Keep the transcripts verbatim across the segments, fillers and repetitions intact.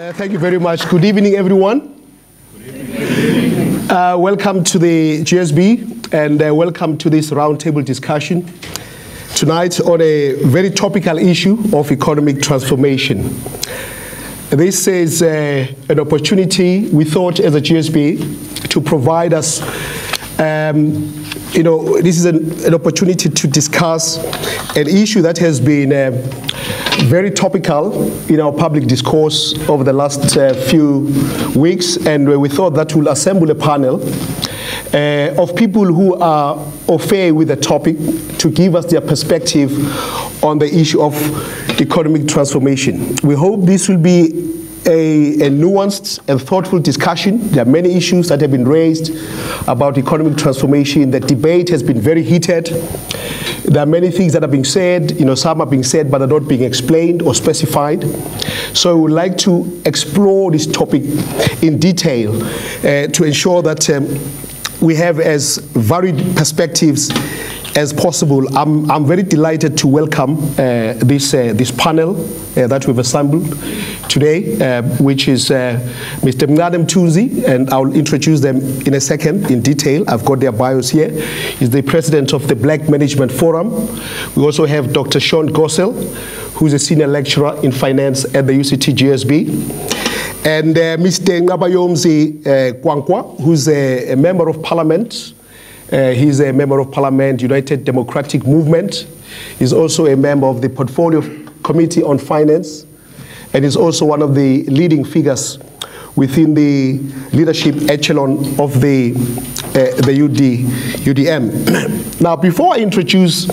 Uh, thank you very much. Good evening, everyone. Good evening. Uh, welcome to the G S B, and uh, welcome to this roundtable discussion tonight on a very topical issue of economic transformation. This is uh, an opportunity, we thought, as a G S B, to provide us, um, you know, this is an, an opportunity to discuss an issue that has been uh, very topical in our public discourse over the last uh, few weeks, and we thought that we'll assemble a panel uh, of people who are au fait with the topic to give us their perspective on the issue of economic transformation. We hope this will be A, a nuanced and thoughtful discussion. There are many issues that have been raised about economic transformation. The debate has been very heated. There are many things that are being said. You know, some are being said but are not being explained or specified. So we would like to explore this topic in detail uh, to ensure that um, we have as varied perspectives as possible. I'm, I'm very delighted to welcome uh, this, uh, this panel uh, that we've assembled today, uh, which is uh, Mister Mthunzi, and I'll introduce them in a second in detail. I've got their bios here. He's the president of the Black Management Forum. We also have Doctor Sean Gossel, who's a senior lecturer in finance at the U C T G S B. And uh, Mister Nqabayomzi uh, Kwankwa, who's a, a member of parliament. Uh, he's a member of Parliament, United Democratic Movement. He's also a member of the Portfolio Committee on Finance, and is also one of the leading figures within the leadership echelon of the, uh, the U D, U D M. Now, before I introduce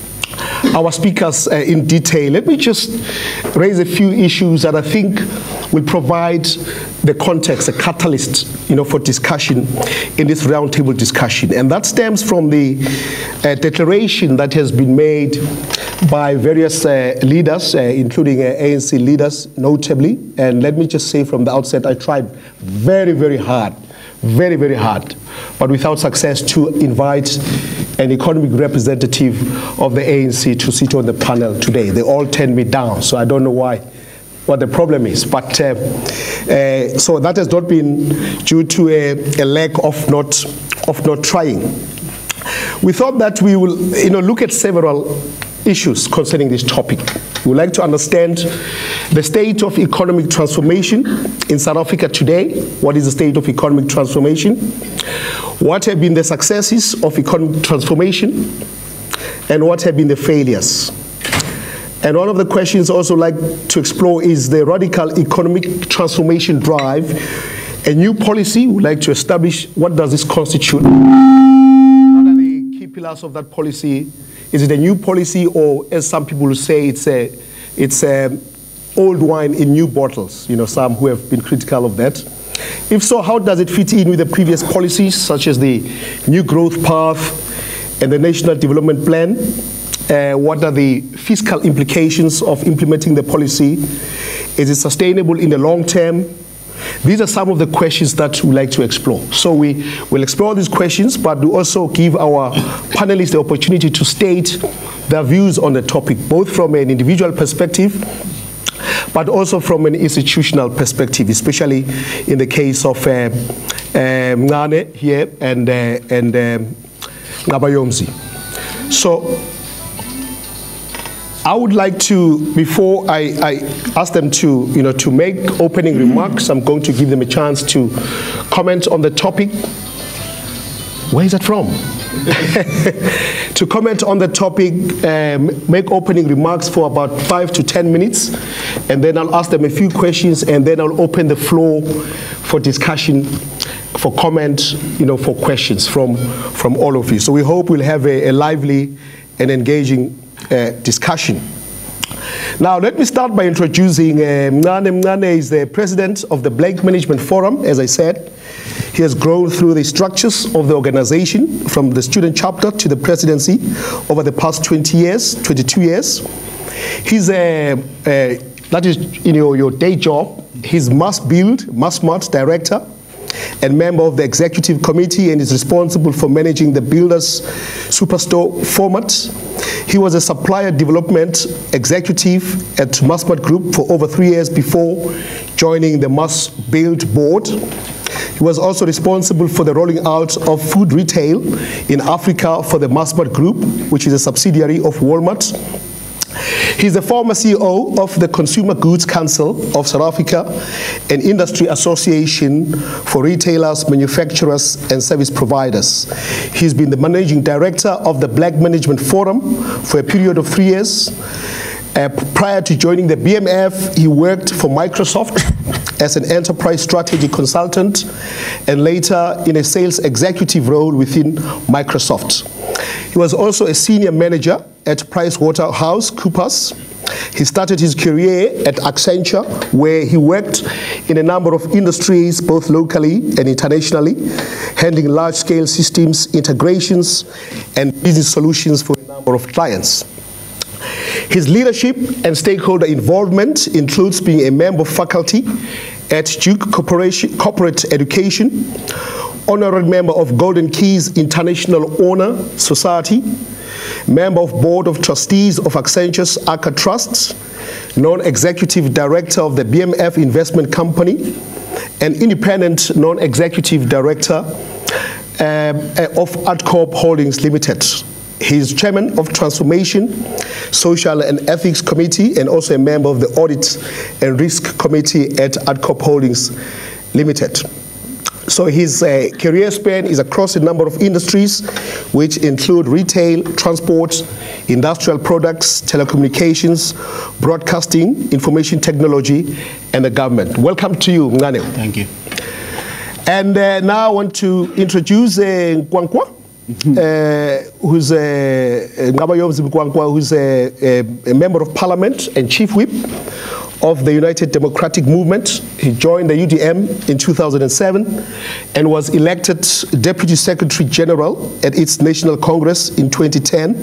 our speakers uh, in detail, let me just raise a few issues that I think will provide the context, a catalyst, you know, for discussion in this roundtable discussion. And that stems from the uh, declaration that has been made by various uh, leaders, uh, including uh, A N C leaders, notably. And let me just say from the outset, I tried very, very hard, very, very hard, but without success, to invite an economic representative of the A N C to sit on the panel today. They all turned me down, so I don't know why, what the problem is. But uh, uh, so that has not been due to a, a lack of not, of not trying. We thought that we will, you know, look at several issues concerning this topic. We would like to understand the state of economic transformation in South Africa today. What is the state of economic transformation? What have been the successes of economic transformation? And what have been the failures? And one of the questions I also like to explore is the radical economic transformation drive. A new policy, we would like to establish what does this constitute? What are the key pillars of that policy? Is it a new policy, or as some people will say, it's a, it's a old wine in new bottles? You know, some who have been critical of that. If so, how does it fit in with the previous policies, such as the New Growth Path and the National Development Plan? Uh, what are the fiscal implications of implementing the policy? Is it sustainable in the long term? These are some of the questions that we like to explore. So we will explore these questions, but we also give our panelists the opportunity to state their views on the topic, both from an individual perspective, but also from an institutional perspective, especially in the case of uh, uh, Mncane here and, uh, and um, Nqabayomzi. So I would like to, before I, I ask them to, you know, to make opening remarks, I'm going to give them a chance to comment on the topic. Where is that from? To comment on the topic, um, make opening remarks for about five to ten minutes, and then I'll ask them a few questions, and then I'll open the floor for discussion, for comment, you know, for questions from, from all of you. So we hope we'll have a, a lively and engaging Uh, discussion. Now, let me start by introducing uh, Mncane. Mncane is the president of the Black Management Forum, as I said. He has grown through the structures of the organization, from the student chapter to the presidency, over the past twenty years, twenty-two years. He's a, a that is, you know, your day job. He's Mass Build, Mass Mart Director and member of the executive committee, and is responsible for managing the Builders Superstore format. He was a supplier development executive at Massmart Group for over three years before joining the Mass Build board. He was also responsible for the rolling out of food retail in Africa for the Massmart Group, which is a subsidiary of Walmart. He's the former C E O of the Consumer Goods Council of South Africa, an industry association for retailers, manufacturers, and service providers. He's been the managing director of the Black Management Forum for a period of three years. Uh, prior to joining the B M F, he worked for Microsoft as an enterprise strategy consultant and later in a sales executive role within Microsoft. He was also a senior manager at PricewaterhouseCoopers. He started his career at Accenture, where he worked in a number of industries, both locally and internationally, handling large-scale systems integrations and business solutions for a number of clients. His leadership and stakeholder involvement includes being a member of faculty at Duke Corporation, Corporate Education, honorary member of Golden Keys International Honor Society, member of Board of Trustees of Accenture's A C A Trusts, non-executive director of the B M F Investment Company, and independent non-executive director um, of Adcorp Holdings Limited. He is chairman of Transformation, Social and Ethics Committee, and also a member of the Audit and Risk Committee at Adcorp Holdings Limited. So his uh, career span is across a number of industries, which include retail, transport, industrial products, telecommunications, broadcasting, information technology, and the government. Welcome to you, Mncane. Thank you. And uh, now I want to introduce uh, Kwankwa. Mm-hmm. uh, who's a Nqabayomzi Kwankwa, who's a, a, a member of parliament and chief whip of the United Democratic Movement. He joined the U D M in two thousand seven and was elected Deputy Secretary General at its National Congress in twenty ten.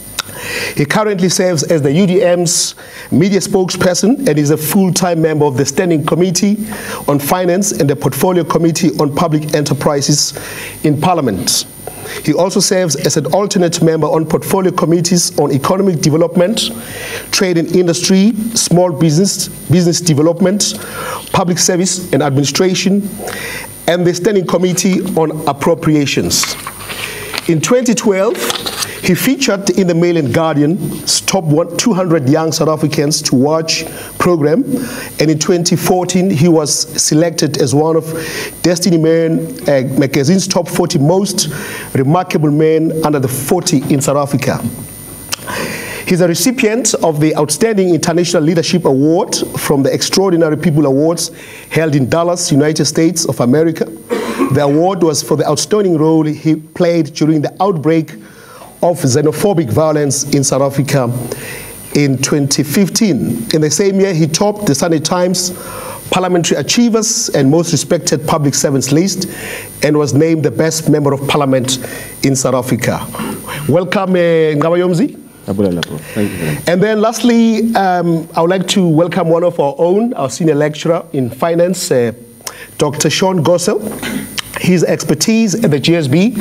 He currently serves as the U D M's media spokesperson and is a full-time member of the Standing Committee on Finance and the Portfolio Committee on Public Enterprises in Parliament. He also serves as an alternate member on portfolio committees on economic development, trade and industry, small business, business development, public service and administration, and the Standing Committee on Appropriations. In twenty twelve, he featured in the Mail and Guardian's Top two hundred Young South Africans to Watch program, and in twenty fourteen he was selected as one of Destiny Man uh, magazine's top forty most remarkable men under the forty in South Africa. He's a recipient of the Outstanding International Leadership Award from the Extraordinary People Awards held in Dallas, United States of America. The award was for the outstanding role he played during the outbreak of xenophobic violence in South Africa in twenty fifteen. In the same year, he topped the Sunday Times Parliamentary Achievers and Most Respected Public Servants list and was named the best member of parliament in South Africa. Welcome, uh, Nqabayomzi. Thank you. And then lastly, um, I would like to welcome one of our own, our senior lecturer in finance, uh, Doctor Sean Gossel. His expertise at the G S B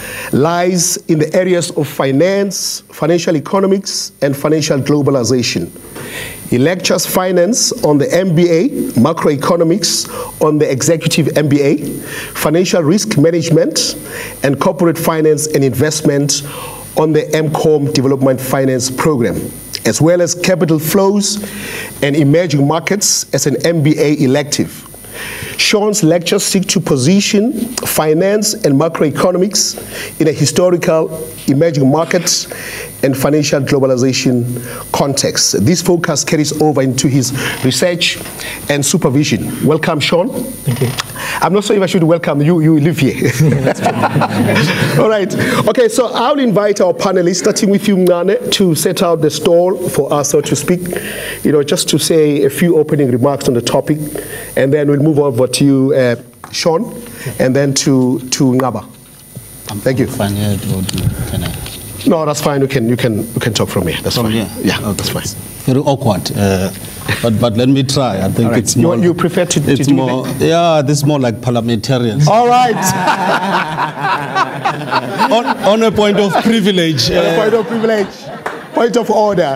lies in the areas of finance, financial economics, and financial globalization. He lectures finance on the M B A, macroeconomics on the executive M B A, financial risk management, and corporate finance and investment on the M COM Development Finance Program, as well as capital flows and emerging markets as an M B A elective. Sean's lectures seek to position finance and macroeconomics in a historical, emerging markets, and financial globalization context. This focus carries over into his research and supervision. Welcome, Sean. Thank you. I'm not sure if I should welcome you. You live here. All right. Okay, so I'll invite our panelists, starting with you, Mncane, to set out the stall for us, so to speak, you know, just to say a few opening remarks on the topic, and then we'll move over to you, uh, Sean, and then to, to Nqaba. Thank you. Fine, yeah, can I? No, that's fine. You can you can you can talk from here. That's from fine. Here? Yeah, okay. That's fine. Very awkward. Uh, But but let me try. I think right. it's more. You, you prefer to, it's to do more. that? Yeah, this is more like parliamentarians. All right. on, on a point of privilege. On a point of privilege. Point of order.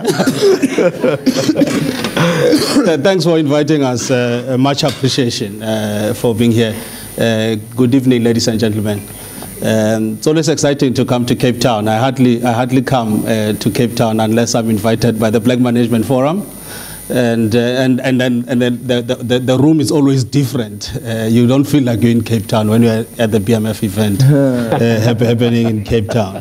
Thanks for inviting us. Uh, much appreciation uh, for being here. Uh, good evening, ladies and gentlemen. Um, it's always exciting to come to Cape Town. I hardly, I hardly come uh, to Cape Town unless I'm invited by the Black Management Forum. And, uh, and, and then, and then the, the, the room is always different. Uh, you don't feel like you're in Cape Town when you're at the B M F event uh, happening in Cape Town.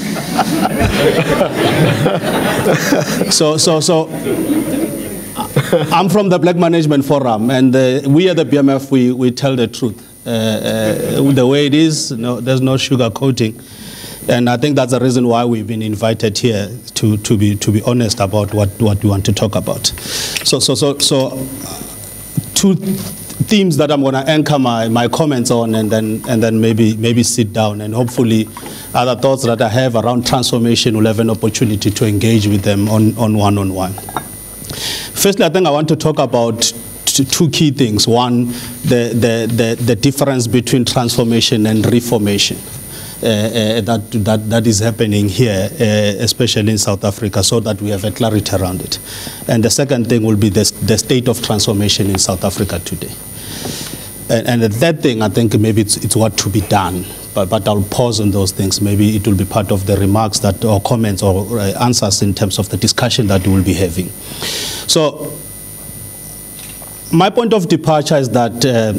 so, so, so I'm from the Black Management Forum, and uh, we at the B M F, we, we tell the truth. Uh, uh, the way it is, no, there's no sugar coating. And I think that's the reason why we've been invited here to, to, be, to be honest about what, what we want to talk about. So, so, so, so two themes that I'm going to anchor my, my comments on, and then, and then maybe, maybe sit down, and hopefully other thoughts that I have around transformation will have an opportunity to engage with them on, on one-on-one. Firstly, I think I want to talk about two key things. One, the, the, the, the difference between transformation and reformation. Uh, uh, that, that, that is happening here, uh, especially in South Africa, so that we have a clarity around it. And the second thing will be the, the state of transformation in South Africa today. And, and the third thing, I think maybe it's, it's what to be done, but, but I'll pause on those things. Maybe it will be part of the remarks that, or comments or uh, answers in terms of the discussion that we will be having. So, my point of departure is that uh,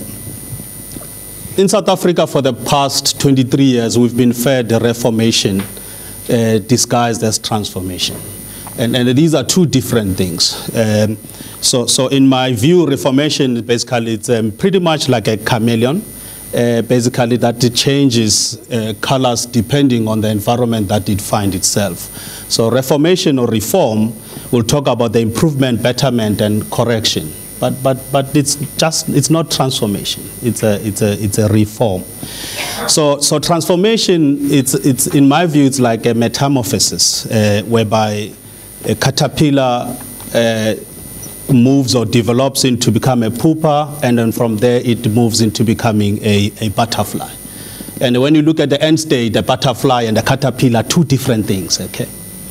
in South Africa, for the past twenty-three years, we've been fed a reformation uh, disguised as transformation. And, and these are two different things. Um, so, so in my view, reformation, basically, it's um, pretty much like a chameleon, uh, basically that it changes uh, colors depending on the environment that it finds itself. So reformation or reform will talk about the improvement, betterment, and correction. But, but, but it's just, it's not transformation. It's a, it's a, it's a reform. So, so transformation, it's, it's, in my view, it's like a metamorphosis, uh, whereby a caterpillar uh, moves or develops into become a pupa, and then from there it moves into becoming a, a butterfly. And when you look at the end state, the butterfly and the caterpillar, two different things, okay?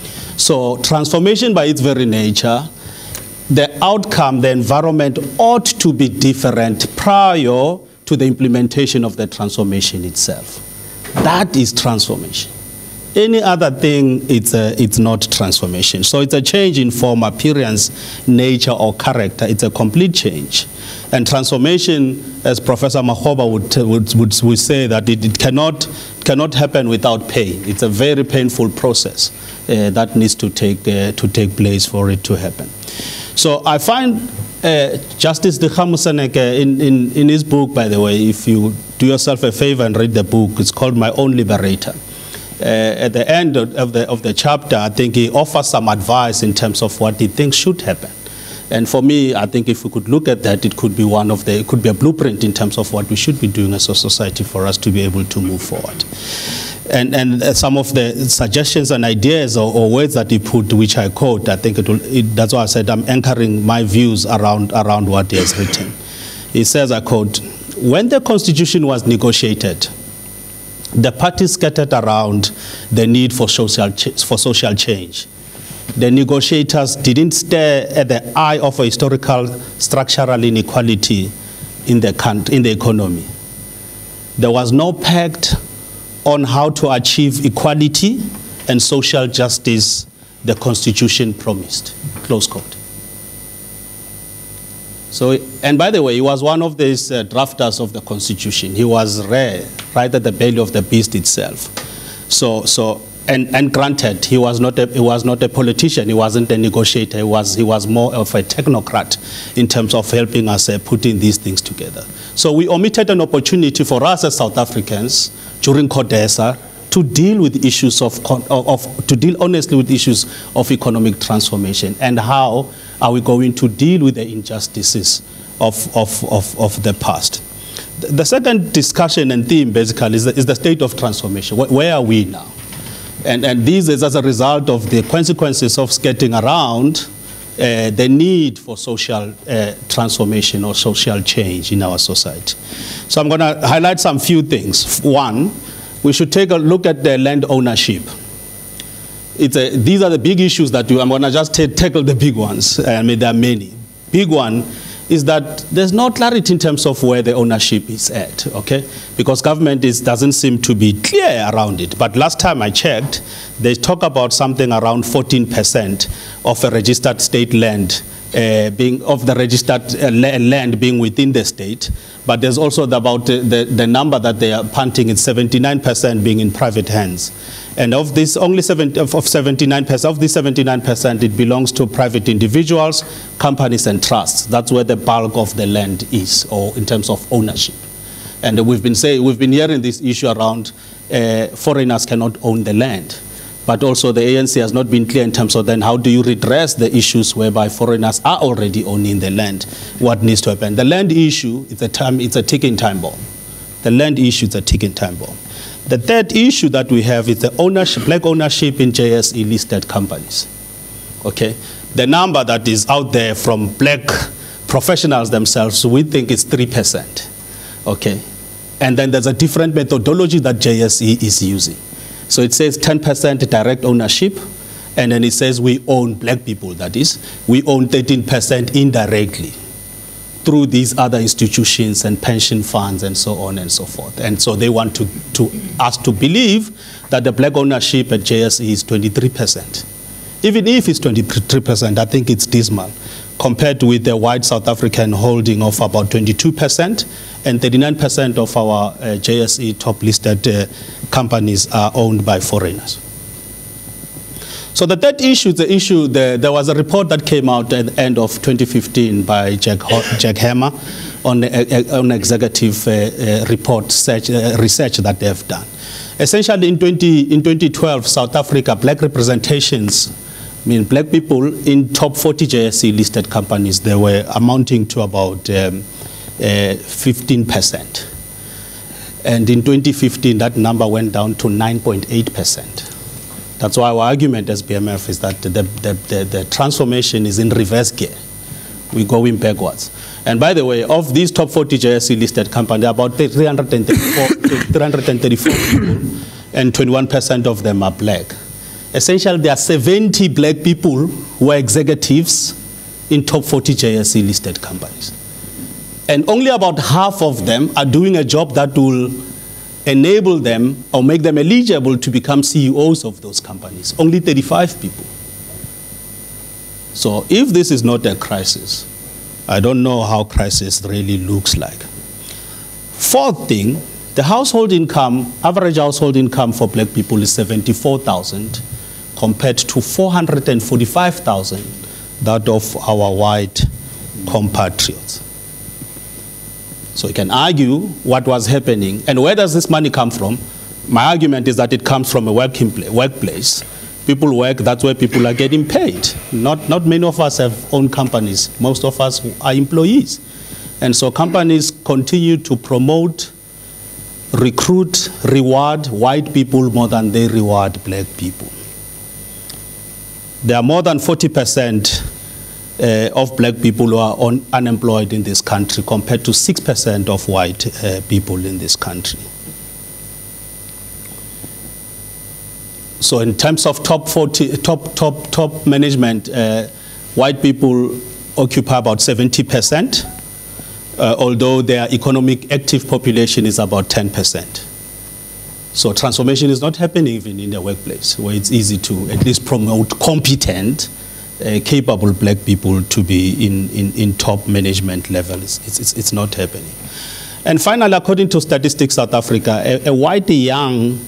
So transformation by its very nature, the outcome, the environment ought to be different prior to the implementation of the transformation itself. That is transformation. Any other thing, it's, a, it's not transformation. So it's a change in form, appearance, nature, or character. It's a complete change. And transformation, as Professor Makgoba would, would, would, would say, that it, it cannot, cannot happen without pain. It's a very painful process uh, that needs to take, uh, to take place for it to happen. So I find uh, Justice Dikgamoseneke in, in, in his book, by the way, if you do yourself a favor and read the book, it's called My Own Liberator. Uh, at the end of, of, the, of the chapter, I think he offers some advice in terms of what he thinks should happen. And for me, I think if we could look at that, it could be one of the, it could be a blueprint in terms of what we should be doing as a society for us to be able to move forward. And, and some of the suggestions and ideas or, or words that he put, which I quote, I think it will, it, that's why I said I'm anchoring my views around, around what he has written. He says, I quote, "When the Constitution was negotiated, the parties scattered around the need for social, for social change. The negotiators didn't stare at the eye of a historical structural inequality in the, country, in the economy. There was no pact on how to achieve equality and social justice the Constitution promised." Close quote. So, and by the way, he was one of these uh, drafters of the Constitution. He was rare, right at the belly of the beast itself. So, so, and, and granted, he was not a, he was not a politician. He wasn't a negotiator. He was, he was more of a technocrat in terms of helping us uh, putting these things together. So we omitted an opportunity for us as South Africans during CODESA to deal with issues of, of, of to deal honestly with issues of economic transformation, and how are we going to deal with the injustices of, of, of, of the past. The second discussion and theme basically is the, is the state of transformation. Where, where are we now? And, and this is as a result of the consequences of skirting around uh, the need for social uh, transformation or social change in our society. So I'm going to highlight some few things. One, we should take a look at the land ownership. It's a, these are the big issues that we, I'm going to just tackle the big ones. I mean, there are many. Big one is that there's no clarity in terms of where the ownership is at, okay? Because government is, doesn't seem to be clear around it. But last time I checked, they talk about something around fourteen percent of a registered state land, uh, being of the registered uh, land being within the state. But there's also the, about the, the, the number that they are punting is seventy-nine percent being in private hands. And of this, only seventy, of seventy-nine percent, of this seventy-nine percent, it belongs to private individuals, companies, and trusts. That's where the bulk of the land is, or in terms of ownership. And we've been saying, we've been hearing this issue around uh, foreigners cannot own the land. But also the A N C has not been clear in terms of then how do you redress the issues whereby foreigners are already owning the land, what needs to happen. The land issue is a, time, it's a ticking time bomb. The land issue is a ticking time bomb. The third issue that we have is the ownership, black ownership in J S E listed companies. Okay, the number that is out there from black professionals themselves, we think it's three percent. Okay, and then there's a different methodology that J S E is using. So it says ten percent direct ownership, and then it says we own black people, that is, we own thirteen percent indirectly through these other institutions and pension funds and so on and so forth. And so they want to, to us to believe that the black ownership at J S E is twenty-three percent. Even if it's twenty-three percent, I think it's dismal, compared with the white South African holding of about twenty-two percent, and thirty-nine percent of our uh, J S E top listed uh, companies are owned by foreigners. So the third issue, the issue, the, there was a report that came out at the end of twenty fifteen by Jack, Jack Hammer on, uh, on executive uh, uh, report search, uh, research that they have done. Essentially in, twenty, in twenty twelve, South Africa, black representations, I mean black people in top forty J S E listed companies, they were amounting to about um, uh, fifteen percent. And in twenty fifteen, that number went down to nine point eight percent. That's why our argument as B M F is that the, the, the, the transformation is in reverse gear. We're going backwards. And by the way, of these top forty J S E listed companies, about three hundred thirty-four people, and twenty-one percent of them are black. Essentially, there are seventy black people who are executives in top forty J S E listed companies. And only about half of them are doing a job that will enable them or make them eligible to become C E Os of those companies. Only thirty-five people. So if this is not a crisis, I don't know how crisis really looks like. Fourth thing, the household income, average household income for black people is seventy-four thousand compared to four hundred forty-five thousand that of our white compatriots. So you can argue what was happening, and where does this money come from? My argument is that it comes from a working workplace. People work, that's where people are getting paid. Not, not many of us have owned companies. Most of us are employees. And so companies continue to promote, recruit, reward white people more than they reward black people. There are more than forty percent Uh, of black people who are on, unemployed in this country compared to six percent of white uh, people in this country. So in terms of top forty, top, top, top management, uh, white people occupy about seventy percent, uh, although their economic active population is about ten percent. So transformation is not happening even in the workplace, where it's easy to at least promote competent, Uh, capable black people to be in, in, in top management levels. It's, it's, it's not happening. And finally, according to Statistics South Africa, a, a white young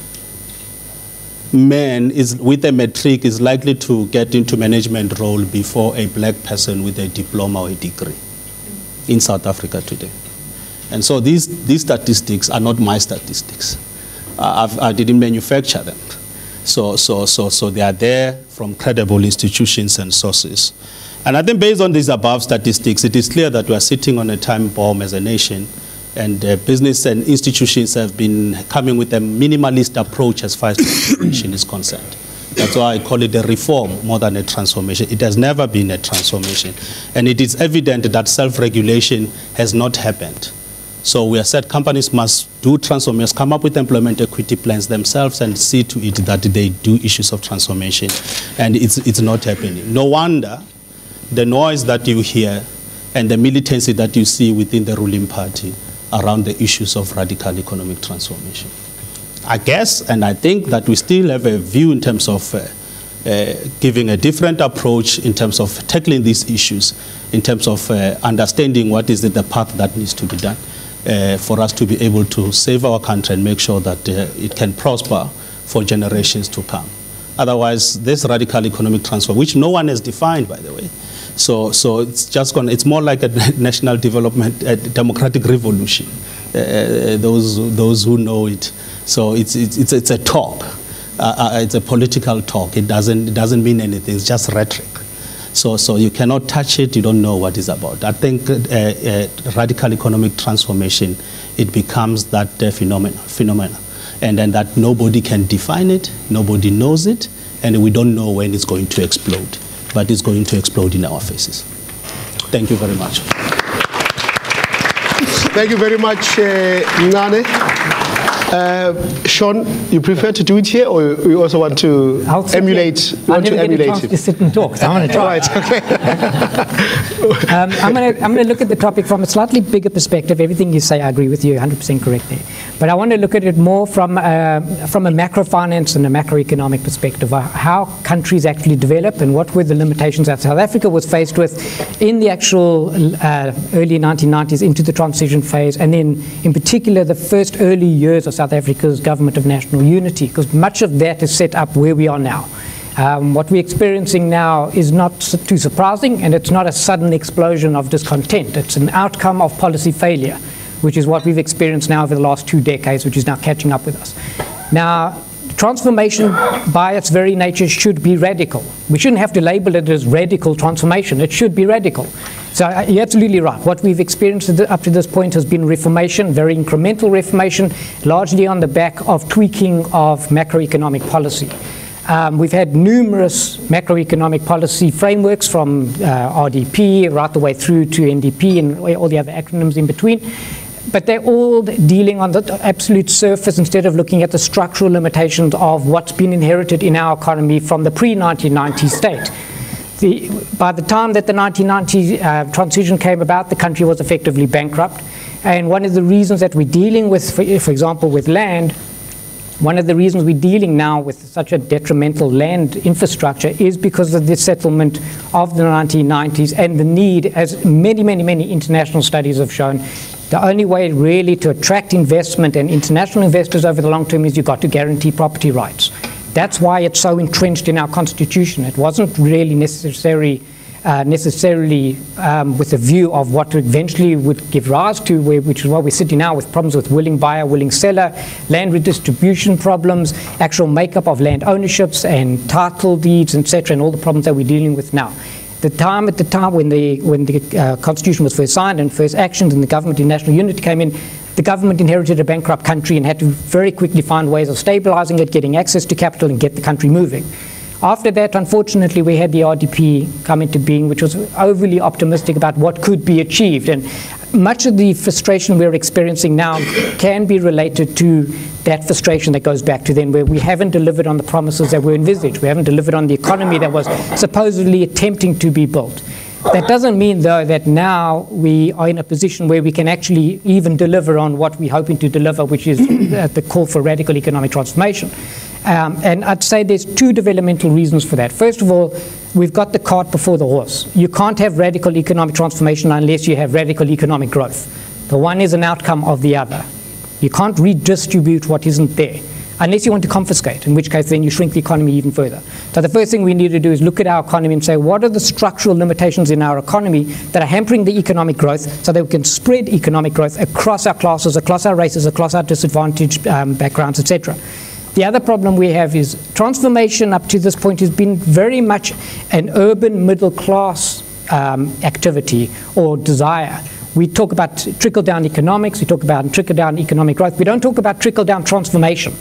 man is, with a matric is likely to get into management role before a black person with a diploma or a degree in South Africa today. And so these, these statistics are not my statistics. Uh, I've, I didn't manufacture them. So, so, so, so they are there from credible institutions and sources. And I think based on these above statistics, it is clear that we are sitting on a time bomb as a nation, and uh, business and institutions have been coming with a minimalist approach as far as transformation is concerned. That's why I call it a reform more than a transformation. It has never been a transformation. And it is evident that self-regulation has not happened. So we have said companies must do transformations, come up with employment equity plans themselves and see to it that they do issues of transformation. And it's, it's not happening. No wonder the noise that you hear and the militancy that you see within the ruling party around the issues of radical economic transformation. I guess, and I think that we still have a view in terms of uh, uh, giving a different approach in terms of tackling these issues, in terms of uh, understanding what is the path that needs to be done uh, for us to be able to save our country and make sure that uh, it can prosper for generations to come. Otherwise, this radical economic transfer, which no one has defined, by the way, so, so it's just gonna, it's more like a national development, a democratic revolution, uh, those, those who know it. So it's, it's, it's, it's a talk. Uh, it's a political talk. It doesn't, it doesn't mean anything. It's just rhetoric. So, so you cannot touch it. You don't know what it's about. I think uh, uh, radical economic transformation, it becomes that uh, phenomenon, phenomenon. And then that nobody can define it, nobody knows it, and we don't know when it's going to explode. But it's going to explode in our faces. Thank you very much. Thank you very much, uh, Mncane. Uh, Sean, you prefer to do it here, or you also want to I'll emulate? You I'll want never to get emulate a chance it? to sit and talk, so I'm going to try. Right, okay. um, I'm going to I'm going to look at the topic from a slightly bigger perspective. Everything you say, I agree with you, one hundred percent correct there. But I want to look at it more from uh, from a macro finance and a macroeconomic perspective, uh, how countries actually develop and what were the limitations that South Africa was faced with in the actual uh, early nineteen nineties into the transition phase, and then in particular the first early years of South Africa's government of national unity, because much of that is set up where we are now. Um, what we're experiencing now is not too surprising, and it's not a sudden explosion of discontent. It's an outcome of policy failure, which is what we've experienced now over the last two decades, which is now catching up with us. Now, transformation by its very nature should be radical. We shouldn't have to label it as radical transformation. It should be radical. So uh, you're absolutely right. What we've experienced up to this point has been reformation, very incremental reformation, largely on the back of tweaking of macroeconomic policy. Um, we've had numerous macroeconomic policy frameworks from uh, R D P right the way through to N D P and all the other acronyms in between. But they're all dealing on the absolute surface instead of looking at the structural limitations of what's been inherited in our economy from the pre nineteen ninety state. The, by the time that the nineteen ninety uh, transition came about, the country was effectively bankrupt. And one of the reasons that we're dealing with, for, for example, with land, one of the reasons we're dealing now with such a detrimental land infrastructure is because of the settlement of the nineteen nineties and the need, as many, many, many international studies have shown, the only way really to attract investment and international investors over the long term is you've got to guarantee property rights. That's why it's so entrenched in our constitution. It wasn't really necessary, uh, necessarily um, with a view of what eventually would give rise to, where, which is why we're sitting now with problems with willing buyer, willing seller, land redistribution problems, actual makeup of land ownerships and title deeds, et cetera, and all the problems that we're dealing with now. The time at the time when the when the uh, Constitution was first signed and first actions and the government in national unity came in, the government inherited a bankrupt country and had to very quickly find ways of stabilizing it, getting access to capital, and get the country moving. After that, unfortunately, we had the R D P come into being, which was overly optimistic about what could be achieved. And much of the frustration we're experiencing now can be related to that frustration that goes back to then, where we haven't delivered on the promises that were envisaged. We haven't delivered on the economy that was supposedly attempting to be built. That doesn't mean, though, that now we are in a position where we can actually even deliver on what we're hoping to deliver, which is the call for radical economic transformation. Um, and I'd say there's two developmental reasons for that. First of all, we've got the cart before the horse. You can't have radical economic transformation unless you have radical economic growth. The one is an outcome of the other. You can't redistribute what isn't there, unless you want to confiscate, in which case then you shrink the economy even further. So the first thing we need to do is look at our economy and say, what are the structural limitations in our economy that are hampering the economic growth, so that we can spread economic growth across our classes, across our races, across our disadvantaged um, backgrounds, et cetera. The other problem we have is transformation up to this point has been very much an urban middle class um, activity or desire. We talk about trickle-down economics, we talk about trickle-down economic growth. We don't talk about trickle-down transformation.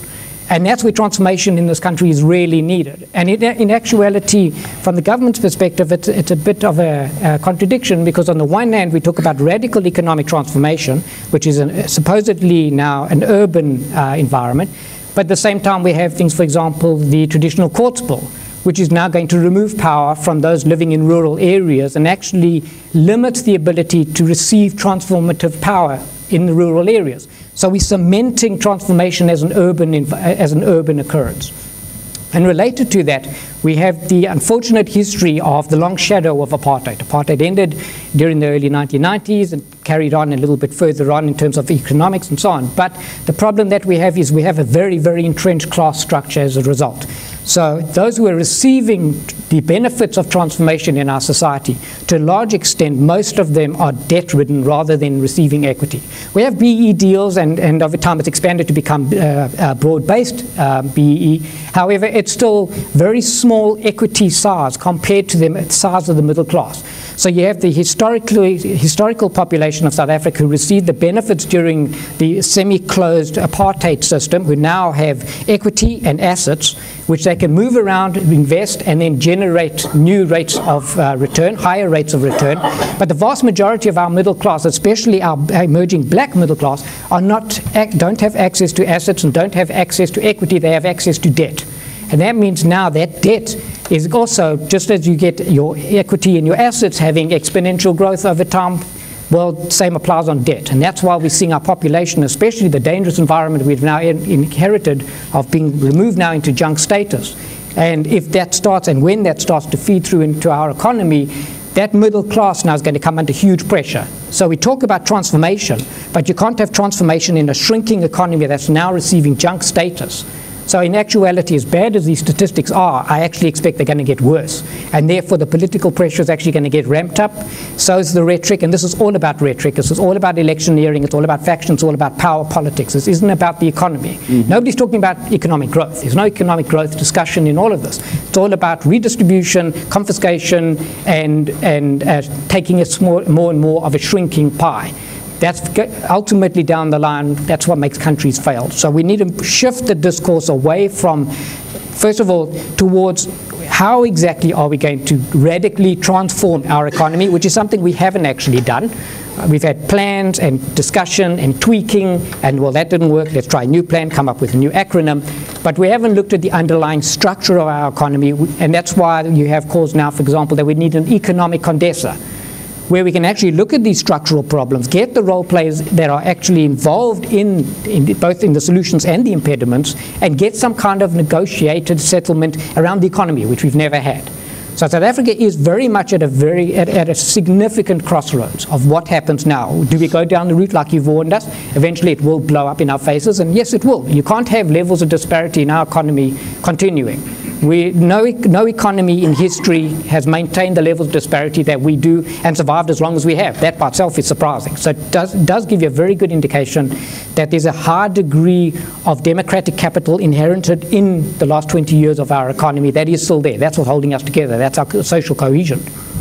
And that's where transformation in this country is really needed. And in, in actuality, from the government's perspective, it's, it's a bit of a, a contradiction, because on the one hand, we talk about radical economic transformation, which is an, supposedly now an urban uh, environment. But at the same time, we have things, for example, the traditional courts bill, which is now going to remove power from those living in rural areas and actually limits the ability to receive transformative power in the rural areas. So we're cementing transformation as an urban, as an urban occurrence. And related to that, we have the unfortunate history of the long shadow of apartheid. Apartheid ended during the early nineteen nineties and carried on a little bit further on in terms of economics and so on. But the problem that we have is we have a very, very entrenched class structure as a result. So those who are receiving the benefits of transformation in our society, to a large extent, most of them are debt-ridden rather than receiving equity. We have B E E deals, and, and over time it's expanded to become uh, uh, broad-based uh, B E E. However, it's still very small equity size compared to the size of the middle class. So you have the historically, historical population of South Africa who received the benefits during the semi-closed apartheid system, who now have equity and assets, which they can move around, invest, and then generate new rates of uh, return, higher rates of return. But the vast majority of our middle class, especially our emerging black middle class, are not, don't have access to assets and don't have access to equity. They have access to debt. And that means now that debt is also, just as you get your equity and your assets having exponential growth over time, well, same applies on debt. And that's why we're seeing our population, especially the dangerous environment we've now in, inherited of being removed now into junk status. And if that starts, and when that starts to feed through into our economy, that middle class now is going to come under huge pressure. So we talk about transformation, but you can't have transformation in a shrinking economy that's now receiving junk status. So in actuality, as bad as these statistics are, I actually expect they're going to get worse. And therefore, the political pressure is actually going to get ramped up. So is the rhetoric, and this is all about rhetoric. This is all about electioneering. It's all about factions. It's all about power politics. This isn't about the economy. Mm-hmm. Nobody's talking about economic growth. There's no economic growth discussion in all of this. It's all about redistribution, confiscation, and, and uh, taking a more, more and more of a shrinking pie. That's ultimately down the line, that's what makes countries fail. So we need to shift the discourse away from, first of all, towards how exactly are we going to radically transform our economy, which is something we haven't actually done. Uh, we've had plans and discussion and tweaking, and well, that didn't work, let's try a new plan, come up with a new acronym. But we haven't looked at the underlying structure of our economy, and that's why you have calls now, for example, that we need an economic condenser, where we can actually look at these structural problems, get the role players that are actually involved in, in the, both in the solutions and the impediments, and get some kind of negotiated settlement around the economy, which we've never had. So South Africa is very much at a very at, at a significant crossroads of what happens now. Do we go down the route like you've warned us? Eventually it will blow up in our faces, and yes, it will. You can't have levels of disparity in our economy continuing. We, no, no economy in history has maintained the levels of disparity that we do and survived as long as we have. That by itself is surprising. So it does, does give you a very good indication that there's a high degree of democratic capital inherited in the last twenty years of our economy that is still there. That's what's holding us together. That's our social cohesion.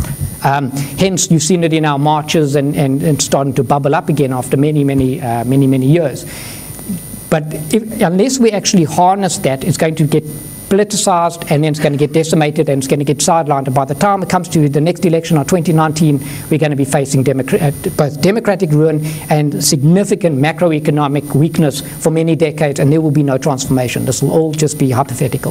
Um, hence, you've seen it in our marches and, and, and starting to bubble up again after many, many, uh, many, many years. But if, unless we actually harness that, it's going to get politicized, and then it's going to get decimated, and it's going to get sidelined. And by the time it comes to the next election of twenty nineteen, we're going to be facing democra- both democratic ruin and significant macroeconomic weakness for many decades, and there will be no transformation. This will all just be hypothetical.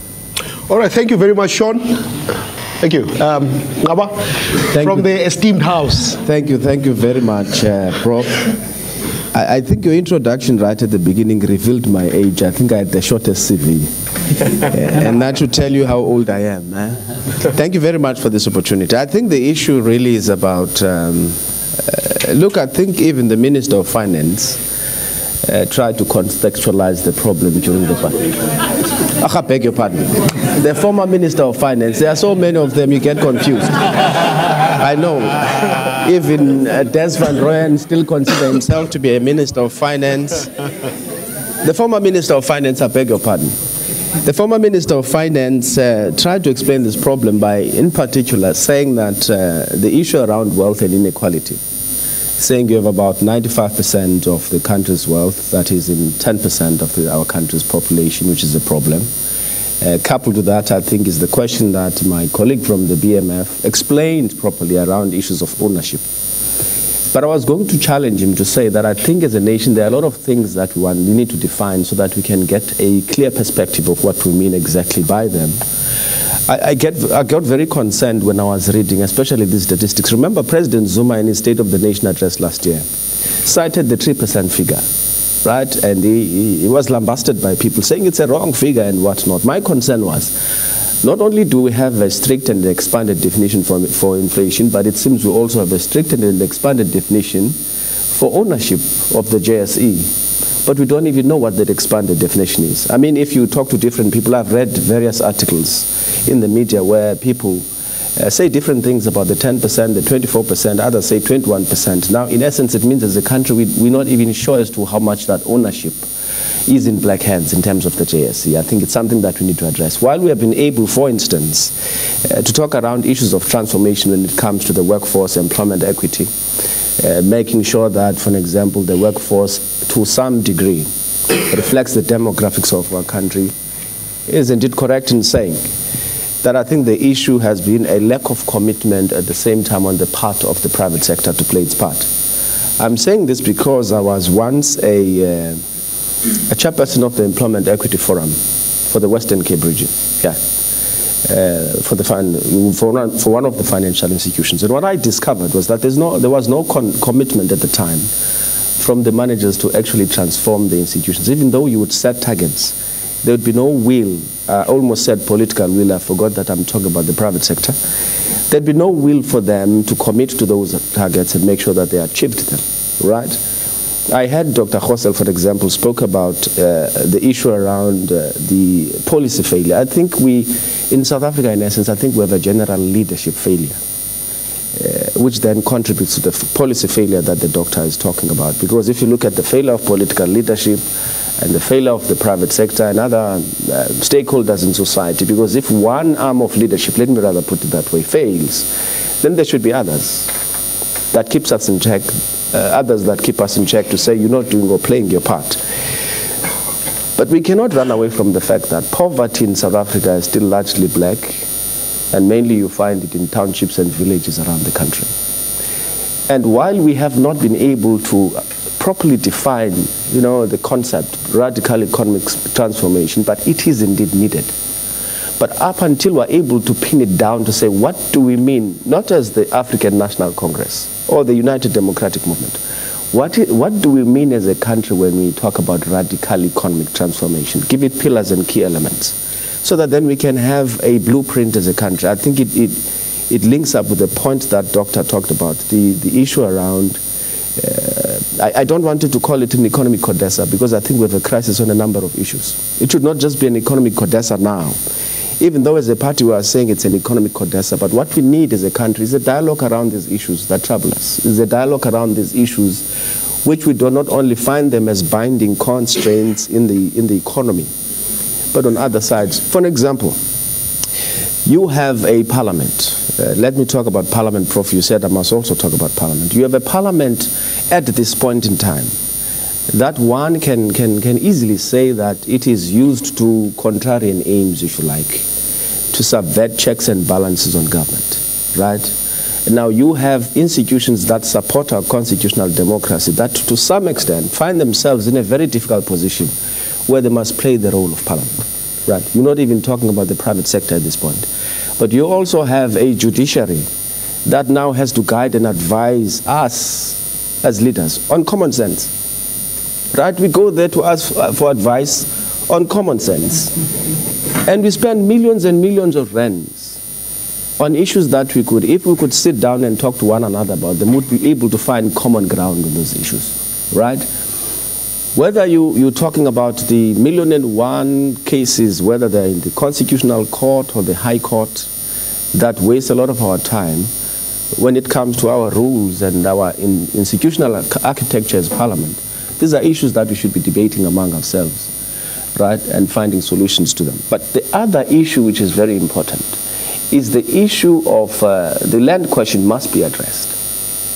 All right, thank you very much, Sean. Thank you. Um, Nqaba, thank from you. the esteemed house. Thank you, thank you very much, uh, Professor I, I think your introduction right at the beginning revealed my age. I think I had the shortest C V. And that should tell you how old I am. Eh? Thank you very much for this opportunity. I think the issue really is about, um, uh, look, I think even the Minister of Finance uh, tried to contextualize the problem during the budget. I beg your pardon. The former Minister of Finance, there are so many of them you get confused. I know. Even uh, Des Van Rooyen still considers himself to be a Minister of Finance. The former Minister of Finance, I beg your pardon. The former Minister of Finance uh, tried to explain this problem by, in particular, saying that uh, the issue around wealth and inequality saying you have about ninety-five percent of the country's wealth that is in ten percent of the, our country's population, which is a problem. Uh, coupled with that, I think, is the question that my colleague from the B M F explained properly around issues of ownership. But I was going to challenge him to say that I think as a nation there are a lot of things that we, want, we need to define so that we can get a clear perspective of what we mean exactly by them. I, I, get, I got very concerned when I was reading, especially these statistics. Remember President Zuma in his State of the Nation address last year cited the three percent figure. Right, and he, he was lambasted by people saying it's a wrong figure and whatnot. My concern was, not only do we have a strict and expanded definition for, for inflation, but it seems we also have a strict and expanded definition for ownership of the J S E. But we don't even know what that expanded definition is. I mean, if you talk to different people, I've read various articles in the media where people Uh, say different things about the ten percent, the twenty-four percent, others say twenty-one percent. Now, in essence, it means as a country, we, we're not even sure as to how much that ownership is in black hands in terms of the J S E. I think it's something that we need to address. While we have been able, for instance, uh, to talk around issues of transformation when it comes to the workforce, employment equity, uh, making sure that, for example, the workforce, to some degree, reflects the demographics of our country, isn't it correct in saying that I think the issue has been a lack of commitment at the same time on the part of the private sector to play its part? I'm saying this because I was once a, uh, a chairperson of the Employment Equity Forum for the Western Cape region, yeah, uh, for, the fin for, one, for one of the financial institutions. And what I discovered was that there's no, there was no con commitment at the time from the managers to actually transform the institutions. Even though you would set targets, there would be no will, I uh, almost said political will, I forgot that I'm talking about the private sector. There'd be no will for them to commit to those targets and make sure that they achieved them, right? I heard Doctor Gossel, for example, spoke about uh, the issue around uh, the policy failure. I think we, in South Africa, in essence, I think we have a general leadership failure, uh, which then contributes to the policy failure that the doctor is talking about. Because if you look at the failure of political leadership, and the failure of the private sector and other uh, stakeholders in society, because if one arm of leadership, let me rather put it that way, fails, then there should be others that keeps us in check, uh, others that keep us in check to say you're not doing or playing your part. But we cannot run away from the fact that poverty in South Africa is still largely black, and mainly you find it in townships and villages around the country. And while we have not been able to properly define, you know, the concept, radical economic transformation, but it is indeed needed. But up until we're able to pin it down to say, what do we mean, not as the African National Congress or the United Democratic Movement, what, what do we mean as a country when we talk about radical economic transformation? Give it pillars and key elements, so that then we can have a blueprint as a country. I think it, it, it links up with the point that Doctor talked about, the, the issue around Uh, I, I don't want to call it an economic codessa, because I think we have a crisis on a number of issues. It should not just be an economic codessa now, even though as a party we are saying it's an economic codessa. But what we need as a country is a dialogue around these issues that trouble us, is a dialogue around these issues which we do not only find them as binding constraints in the, in the economy, but on other sides. For example, you have a parliament. Uh, let me talk about parliament, Prof. You said I must also talk about parliament. You have a parliament at this point in time that one can, can, can easily say that it is used to contrarian aims, if you like, to subvert checks and balances on government, right? Now you have institutions that support our constitutional democracy that to some extent find themselves in a very difficult position where they must play the role of parliament, right? You're not even talking about the private sector at this point. But you also have a judiciary that now has to guide and advise us as leaders on common sense, right? We go there to ask for advice on common sense. And we spend millions and millions of rands on issues that we could, if we could sit down and talk to one another about them, would be able to find common ground on those issues, right? Whether you, you're talking about the million and one cases, whether they're in the Constitutional Court or the High Court, that waste a lot of our time when it comes to our rules and our in, institutional architecture as Parliament. These are issues that we should be debating among ourselves, right, and finding solutions to them. But the other issue which is very important is the issue of uh, the land question must be addressed.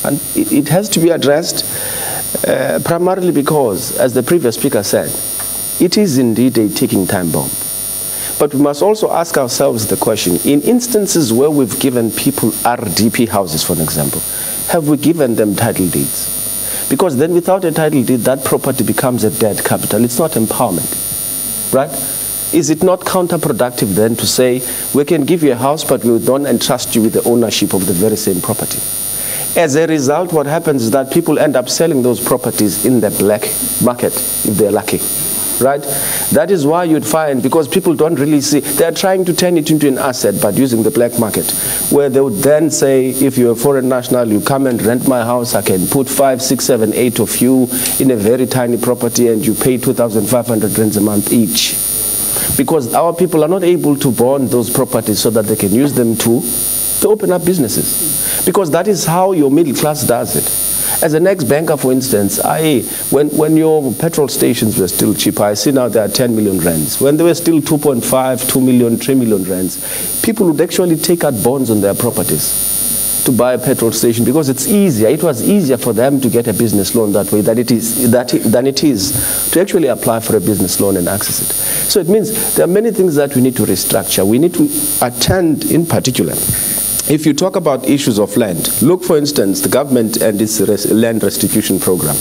And it, it has to be addressed uh, primarily because, as the previous speaker said, it is indeed a ticking time bomb. But we must also ask ourselves the question, in instances where we've given people R D P houses, for example, have we given them title deeds? Because then without a title deed, that property becomes a dead capital. It's not empowerment, right? Is it not counterproductive then to say, we can give you a house, but we don't entrust you with the ownership of the very same property? As a result, what happens is that people end up selling those properties in the black market, if they're lucky. Right? That is why you'd find, because people don't really see, they're trying to turn it into an asset, but using the black market, where they would then say, if you're a foreign national, you come and rent my house, I can put five, six, seven, eight of you in a very tiny property, and you pay two thousand five hundred rands a month each. Because our people are not able to bond those properties so that they can use them to, to open up businesses. Because that is how your middle class does it. As an ex-banker, for instance, I, when, when your petrol stations were still cheaper, I see now there are ten million rands. When they were still two point five, two million, three million rands, people would actually take out bonds on their properties to buy a petrol station because it's easier. It was easier for them to get a business loan that way than it is, that, than it is to actually apply for a business loan and access it. So it means there are many things that we need to restructure. We need to attend, in particular, if you talk about issues of land, look, for instance, the government and its res land restitution program.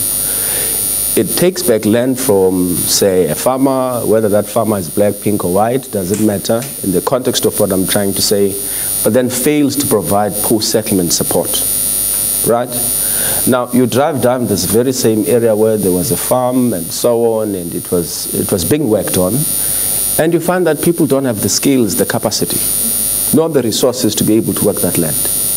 It takes back land from, say, a farmer, whether that farmer is black, pink, or white, doesn't matter in the context of what I'm trying to say, but then fails to provide post-settlement support, right? Now, you drive down this very same area where there was a farm and so on, and it was, it was being worked on, and you find that people don't have the skills, the capacity, nor the resources to be able to work that land.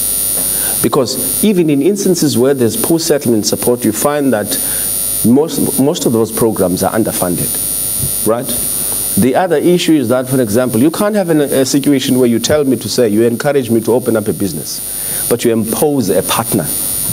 Because even in instances where there's post-settlement support, you find that most, most of those programs are underfunded, right? The other issue is that, for example, you can't have an, a situation where you tell me to say, you encourage me to open up a business, but you impose a partner.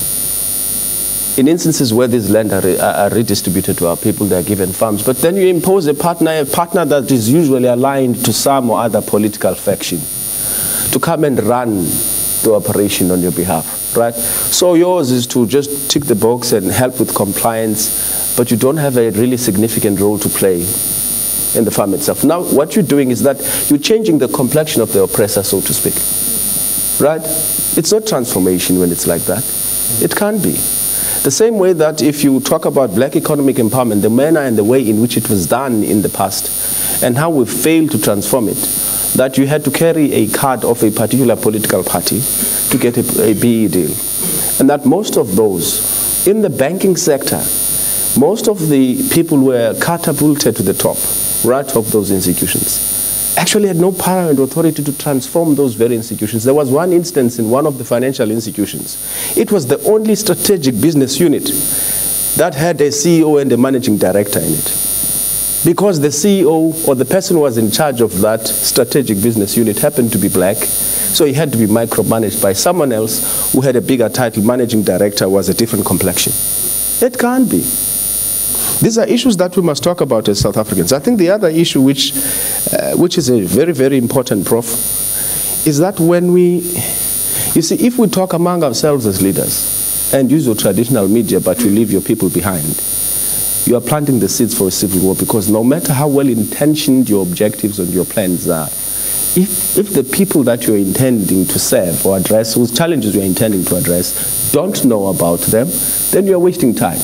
In instances where these land are, are redistributed to our people, they are given farms, but then you impose a partner, a partner that is usually aligned to some or other political faction, to come and run the operation on your behalf, right? So yours is to just tick the box and help with compliance, but you don't have a really significant role to play in the farm itself. Now, what you're doing is that you're changing the complexion of the oppressor, so to speak, right? It's not transformation when it's like that. It can't be. The same way that if you talk about black economic empowerment, the manner and the way in which it was done in the past, and how we failed to transform it, that you had to carry a card of a particular political party to get a, a B E deal. And that most of those, in the banking sector, most of the people were catapulted to the top, right, of those institutions, actually had no power and authority to transform those very institutions. There was one instance in one of the financial institutions. It was the only strategic business unit that had a C E O and a managing director in it. Because the C E O or the person who was in charge of that strategic business unit happened to be black, so he had to be micromanaged by someone else who had a bigger title. Managing director was a different complexion. It can't be. These are issues that we must talk about as South Africans. I think the other issue, which, uh, which is a very, very important, Prof, is that when we, you see, if we talk among ourselves as leaders and use your traditional media, but you leave your people behind, you are planting the seeds for a civil war, because no matter how well-intentioned your objectives and your plans are, if, if the people that you're intending to serve or address, whose challenges you're intending to address, don't know about them, then you're wasting time.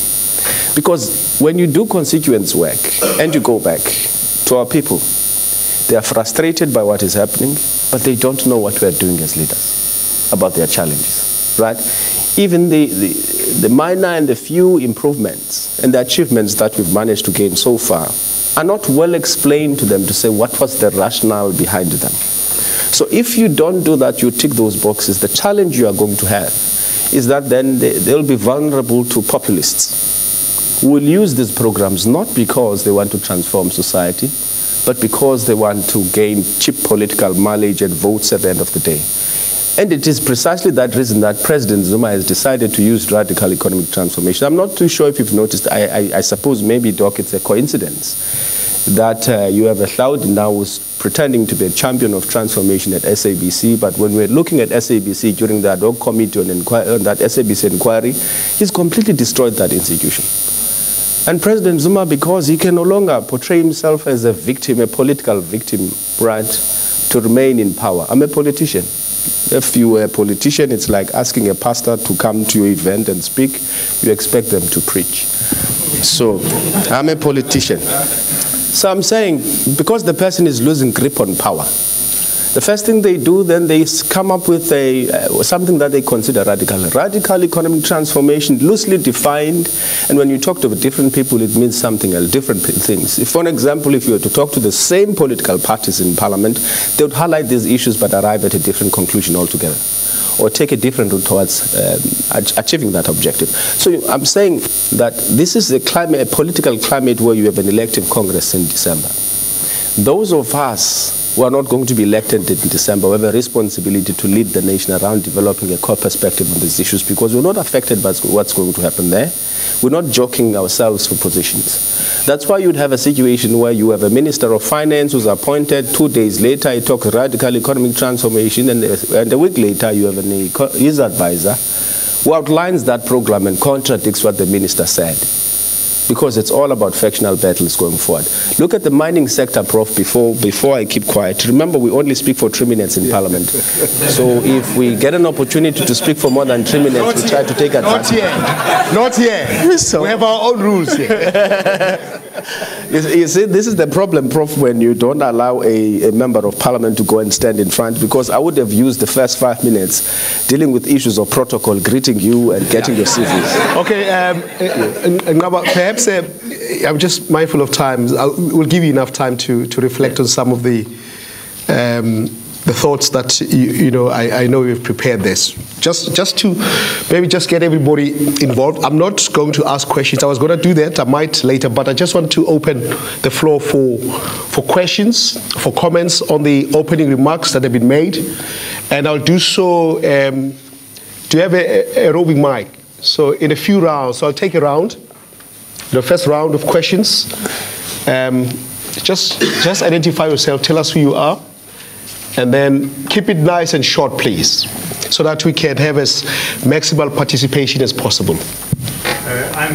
Because when you do constituents work and you go back to our people, they are frustrated by what is happening, but they don't know what we're doing as leaders about their challenges, right? Even the, the, the minor and the few improvements and the achievements that we've managed to gain so far are not well explained to them to say what was the rationale behind them. So if you don't do that, you tick those boxes, the challenge you are going to have is that then they, they'll be vulnerable to populists who will use these programs not because they want to transform society, but because they want to gain cheap political mileage and votes at the end of the day. And it is precisely that reason that President Zuma has decided to use radical economic transformation. I'm not too sure if you've noticed, I, I, I suppose maybe, Doc, it's a coincidence. that uh, you have a Hlaudi now who's pretending to be a champion of transformation at S A B C, but when we're looking at S A B C during the ad hoc committee on, on that S A B C inquiry, he's completely destroyed that institution. And President Zuma, because he can no longer portray himself as a victim, a political victim, right, to remain in power. I'm a politician. If you were a politician, it's like asking a pastor to come to your event and speak. You expect them to preach. So I'm a politician. So I'm saying, because the person is losing grip on power, the first thing they do, then they come up with a, uh, something that they consider radical. Radical economic transformation, loosely defined, and when you talk to different people, it means something else, different things. If, for example, if you were to talk to the same political parties in parliament, they would highlight these issues but arrive at a different conclusion altogether, or take a different route towards um, achieving that objective. So I'm saying that this is a climate, a political climate where you have an elective Congress in December. Those of us who are not going to be elected in December, we have a responsibility to lead the nation around developing a core perspective on these issues, because we're not affected by what's going to happen there. We're not joking ourselves for positions. That's why you'd have a situation where you have a Minister of Finance who's appointed, two days later he talks radical economic transformation, and, and a week later you have an, his advisor who outlines that program and contradicts what the minister said, because it's all about factional battles going forward. Look at the mining sector, Prof, before, before I keep quiet. Remember, we only speak for three minutes in Parliament. So if we get an opportunity to speak for more than three minutes, not we try to take advantage. Not here. Not here. So we have our own rules here. You, you see, this is the problem, Prof, when you don't allow a, a member of Parliament to go and stand in front, because I would have used the first five minutes dealing with issues of protocol, greeting you and getting your C Vs. Okay, um, uh, perhaps uh, I'm just mindful of time. I'll, we'll give you enough time to, to reflect on some of the um, the thoughts that, you, you know, I, I know you've prepared this. Just, just to maybe just get everybody involved. I'm not going to ask questions. I was going to do that. I might later, but I just want to open the floor for, for questions, for comments on the opening remarks that have been made. And I'll do so, um, do you have a, a roving mic? So in a few rounds, so I'll take a round, the first round of questions. Um, just, just identify yourself, tell us who you are, and then keep it nice and short, please, so that we can have as maximal participation as possible. Uh, I'm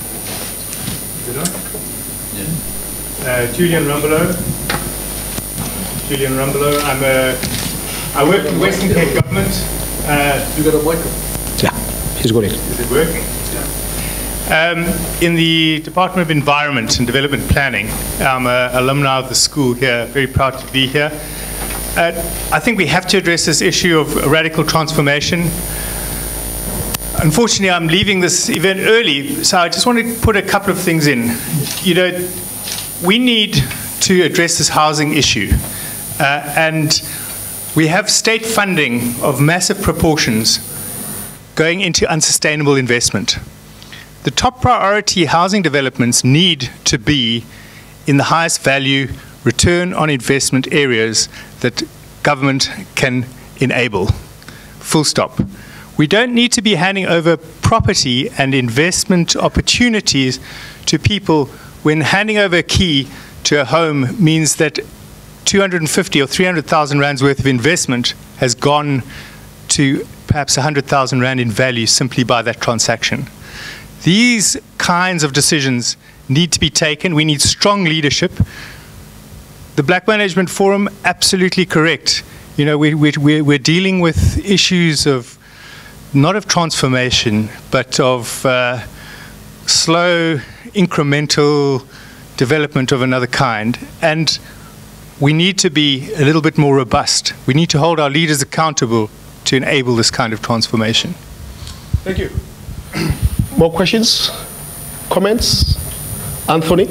uh, Julian Rumbelow. Julian Rumbelow. I'm a. I work in Western Cape government. Uh, you got a microphone? Yeah, he's got it. Is it working? Yeah. Um, in the Department of Environment and Development Planning, I'm an alumni of the school here. Very proud to be here. Uh, I think we have to address this issue of radical transformation. Unfortunately, I'm leaving this event early, so I just want to put a couple of things in. You know, we need to address this housing issue. Uh, and we have state funding of massive proportions going into unsustainable investment. The top priority housing developments need to be in the highest value return on investment areas that government can enable. Full stop. We don't need to be handing over property and investment opportunities to people when handing over a key to a home means that two hundred fifty or three hundred thousand rands worth of investment has gone to perhaps one hundred thousand rand in value simply by that transaction. These kinds of decisions need to be taken. We need strong leadership. The Black Management Forum, absolutely correct. You know, we, we, we're dealing with issues of, not of transformation, but of uh, slow, incremental development of another kind. And we need to be a little bit more robust. We need to hold our leaders accountable to enable this kind of transformation. Thank you. More questions? Comments? Anthony?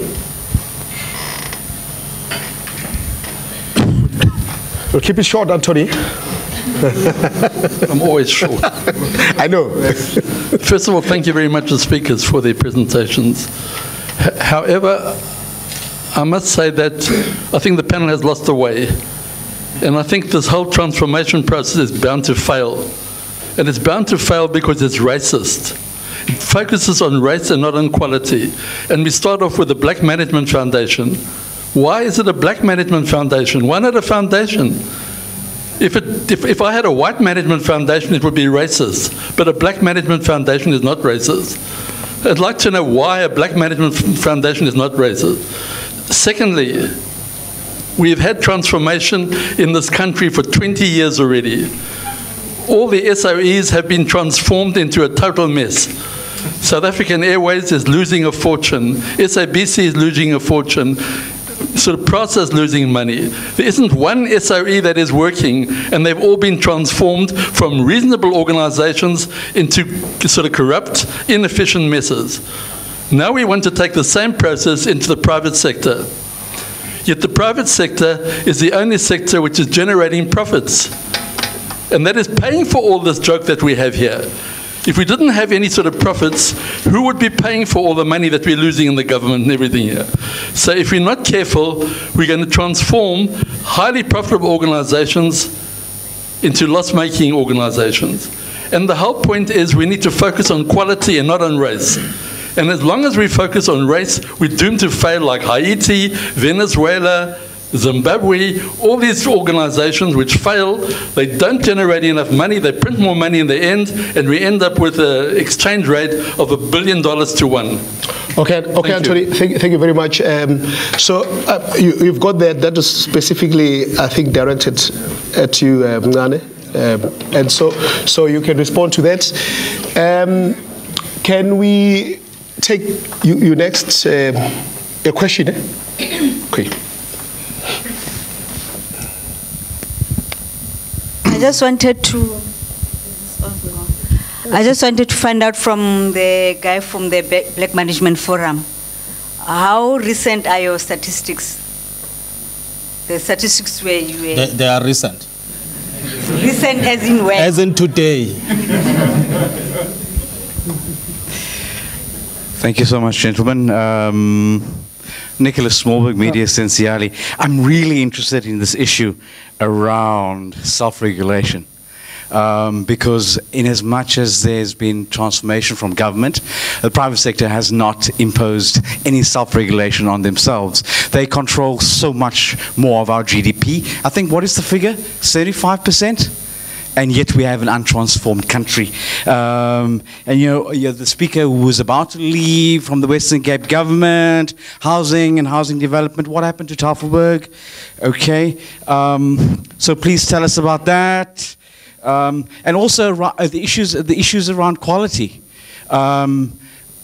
We'll keep it short, Anthony. I'm always short. I know. First of all, thank you very much to the speakers for their presentations. H however, I must say that I think the panel has lost the way. And I think this whole transformation process is bound to fail. And it's bound to fail because it's racist. It focuses on race and not on quality. And we start off with the Black Management Foundation, Why is it a black management foundation? Why not a foundation? If, it, if, if I had a white management foundation, it would be racist. But a black management foundation is not racist. I'd like to know why a black management foundation is not racist. Secondly, we've had transformation in this country for twenty years already. All the S O Es have been transformed into a total mess. South African Airways is losing a fortune. S A B C is losing a fortune. Sort of PRASA is losing money. There isn't one S O E that is working, and they've all been transformed from reasonable organizations into sort of corrupt, inefficient messes. Now we want to take the same process into the private sector. Yet the private sector is the only sector which is generating profits. And that is paying for all this joke that we have here. If we didn't have any sort of profits, who would be paying for all the money that we're losing in the government and everything here? So if we're not careful, we're going to transform highly profitable organizations into loss-making organizations. And the whole point is we need to focus on quality and not on race. And as long as we focus on race, we're doomed to fail like Haiti, Venezuela, Zimbabwe, all these organizations which fail. They don't generate enough money, they print more money in the end, and we end up with an exchange rate of a billion dollars to one. Okay, okay, thank Anthony, you. Thank, thank you very much. Um, so uh, you, you've got that, that is specifically, I think, directed at you, uh, Mncane, um, and so, so you can respond to that. Um, can we take you, you next, uh, a question? Eh? Okay. I just wanted to, I just wanted to find out from the guy from the Black Management Forum, how recent are your statistics? The statistics where you were... They, they are recent. Recent as in when? As in today. Thank you so much, gentlemen. Um, Nicholas Smallberg, Media Essentiali. I'm really interested in this issue around self-regulation. Um, because in as much as there's been transformation from government, the private sector has not imposed any self-regulation on themselves. They control so much more of our G D P. I think, what is the figure? seventy-five percent? And yet we have an untransformed country. Um, and you know, you know, the speaker who was about to leave from the Western Cape government, housing and housing development, what happened to Tafelberg? Okay, um, so please tell us about that. Um, and also uh, the issues, the issues around quality. Um,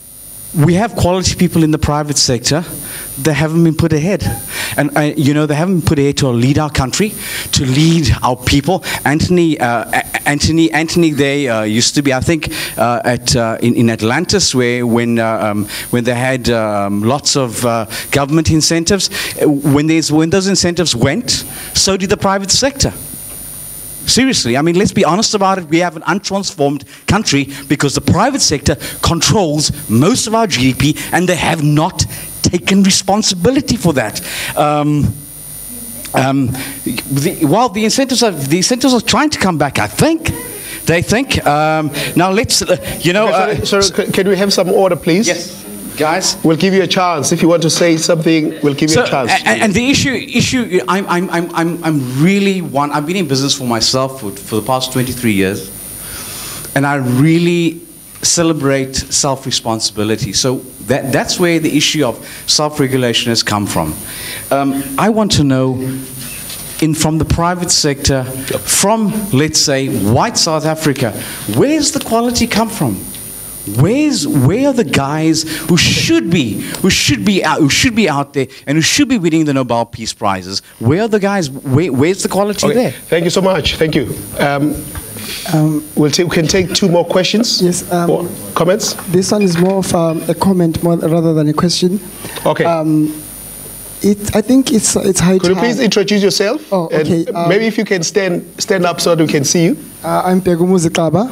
we have quality people in the private sector. They haven't been put ahead. And, uh, you know, they haven't been put ahead to lead our country, to lead our people. Anthony, uh, Anthony, Anthony, they uh, used to be, I think, uh, at uh, in, in Atlantis, where when uh, um, when they had um, lots of uh, government incentives. When there's when those incentives went, so did the private sector. Seriously, I mean, let's be honest about it. We have an untransformed country because the private sector controls most of our G D P, and they have not taken responsibility for that. Um, um, the, while the incentives are the incentives are trying to come back, I think. They think. Um, now let's, uh, you know. Uh, sorry, sorry, can we have some order, please? Yes. Guys, we'll give you a chance. If you want to say something, we'll give so, you a chance. And, and the issue, issue, I'm, I'm, I'm, I'm, I'm really one. I've been in business for myself for, for the past twenty-three years, and I really celebrate self-responsibility. So that, that's where the issue of self-regulation has come from. Um, I want to know, in from the private sector, from let's say white South Africa, where's the quality come from? Where's, where are the guys who should be, who should be out, who should be out there and who should be winning the Nobel Peace Prizes? Where are the guys? Where, where's the quality okay. there? Thank you so much. Thank you. Um, um, we'll take, we can take two more questions. Yes. Um, or comments. This one is more of um, a comment more rather than a question. Okay. Um, It, I think it's it's high time. Could you please introduce yourself? Oh, okay. Um, maybe if you can stand stand up so that we can see you. Uh, I'm Nqabayomzi.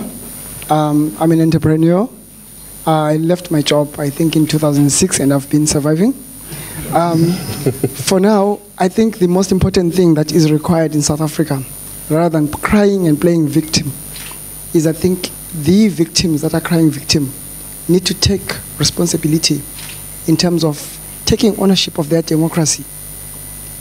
Um, I'm an entrepreneur. I left my job, I think, in two thousand six, and I've been surviving. Um, for now, I think the most important thing that is required in South Africa, rather than crying and playing victim, is I think the victims that are crying victim need to take responsibility in terms of taking ownership of their democracy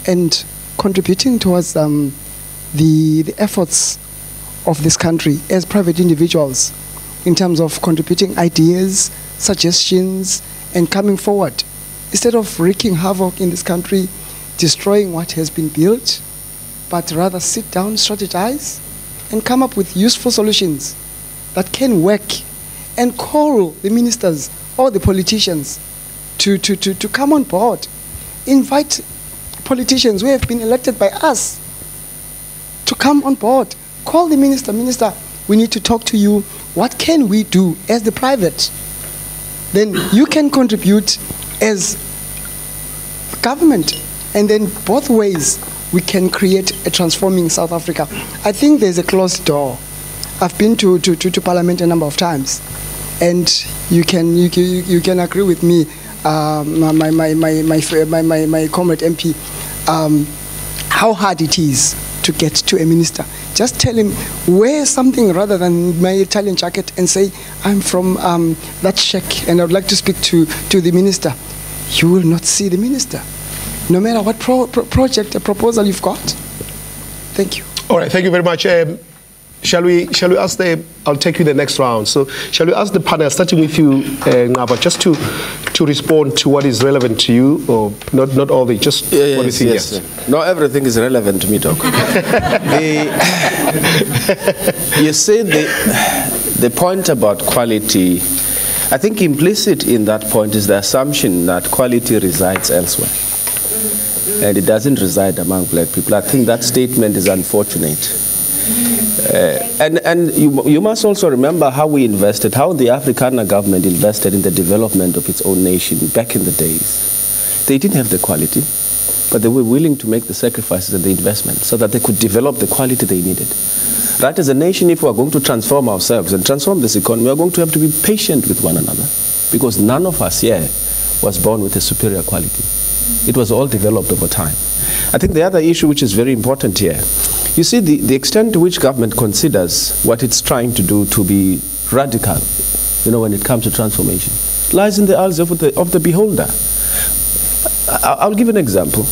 and contributing towards um, the, the efforts of this country as private individuals in terms of contributing ideas, suggestions, and coming forward. Instead of wreaking havoc in this country, destroying what has been built, but rather sit down, strategize, and come up with useful solutions that can work, and call the ministers or the politicians to, to, to, to come on board. Invite politicians who have been elected by us to come on board. Call the minister, minister, we need to talk to you. What can we do as the private? Then you can contribute as government. And then both ways, we can create a transforming South Africa. I think there's a closed door. I've been to, to, to, to Parliament a number of times. And you can, you, you, you can agree with me, um, my, my, my, my, my, my, my comrade M P, um, how hard it is to get to a minister. Just tell him, wear something rather than my Italian jacket and say, I'm from um, that shack and I would like to speak to, to the minister. You will not see the minister, no matter what pro pro project or proposal you've got. Thank you. All right, thank you very much. Um, shall we, shall we ask the, I'll take you the next round. So shall we ask the panel, starting with you, uh, Nqaba, just to, to respond to what is relevant to you, or not, not all the, just yeah, what yes, you think, yes. yes. No, everything is relevant to me, Doc. the, you see, the, the point about quality, I think implicit in that point is the assumption that quality resides elsewhere, and it doesn't reside among black people. I think that statement is unfortunate. Uh, and and you, you must also remember how we invested, how the Afrikaner government invested in the development of its own nation back in the days. They didn't have the quality, but they were willing to make the sacrifices and the investment so that they could develop the quality they needed. Right, as a nation, if we are going to transform ourselves and transform this economy, we are going to have to be patient with one another, because none of us here was born with a superior quality. It was all developed over time. I think the other issue which is very important here, you see, the, the extent to which government considers what it's trying to do to be radical, you know, when it comes to transformation, lies in the eyes of the, of the beholder. I, I'll give an example.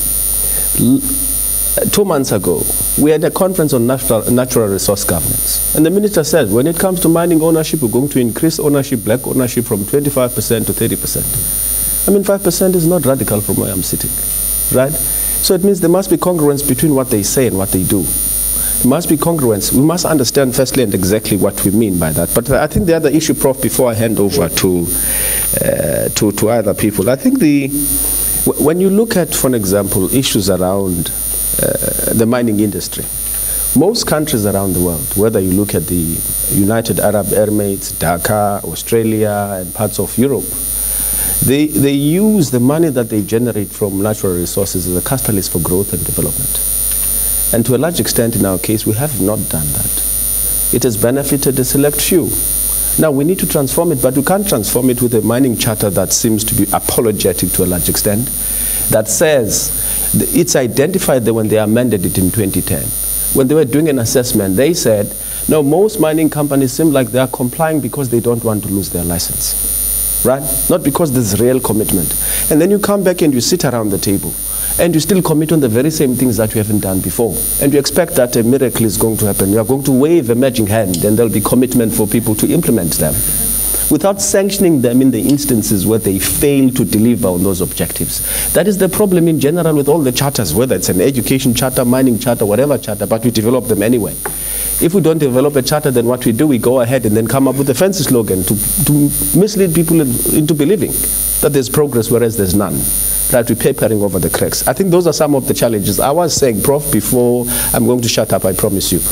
Two months ago, we had a conference on natural, natural resource governance. And the minister said, when it comes to mining ownership, we're going to increase ownership, black ownership, from twenty-five percent to thirty percent. I mean, five percent is not radical from where I'm sitting, right? So it means there must be congruence between what they say and what they do. There must be congruence. We must understand firstly and exactly what we mean by that. But I think the other issue, Prof, before I hand over to, uh, to, to other people, I think the, when you look at, for example, issues around uh, the mining industry, most countries around the world, whether you look at the United Arab Emirates, Dhaka, Australia, and parts of Europe, They, they use the money that they generate from natural resources as a catalyst for growth and development. And to a large extent, in our case, we have not done that. It has benefited a select few. Now, we need to transform it, but we can't transform it with a mining charter that seems to be apologetic to a large extent, that says, it's identified that when they amended it in twenty ten. When they were doing an assessment, they said, no, most mining companies seem like they are complying because they don't want to lose their license. Right? Not because there's real commitment. And then you come back and you sit around the table and you still commit on the very same things that you haven't done before. And you expect that a miracle is going to happen. You are going to wave a magic hand and there'll be commitment for people to implement them, without sanctioning them in the instances where they fail to deliver on those objectives. That is the problem in general with all the charters, whether it's an education charter, mining charter, whatever charter, but we develop them anyway. If we don't develop a charter, then what we do, we go ahead and then come up with a fancy slogan to, to mislead people into believing that there's progress, whereas there's none. Right, we're papering over the cracks. I think those are some of the challenges. I was saying, Prof, before I'm going to shut up, I promise you.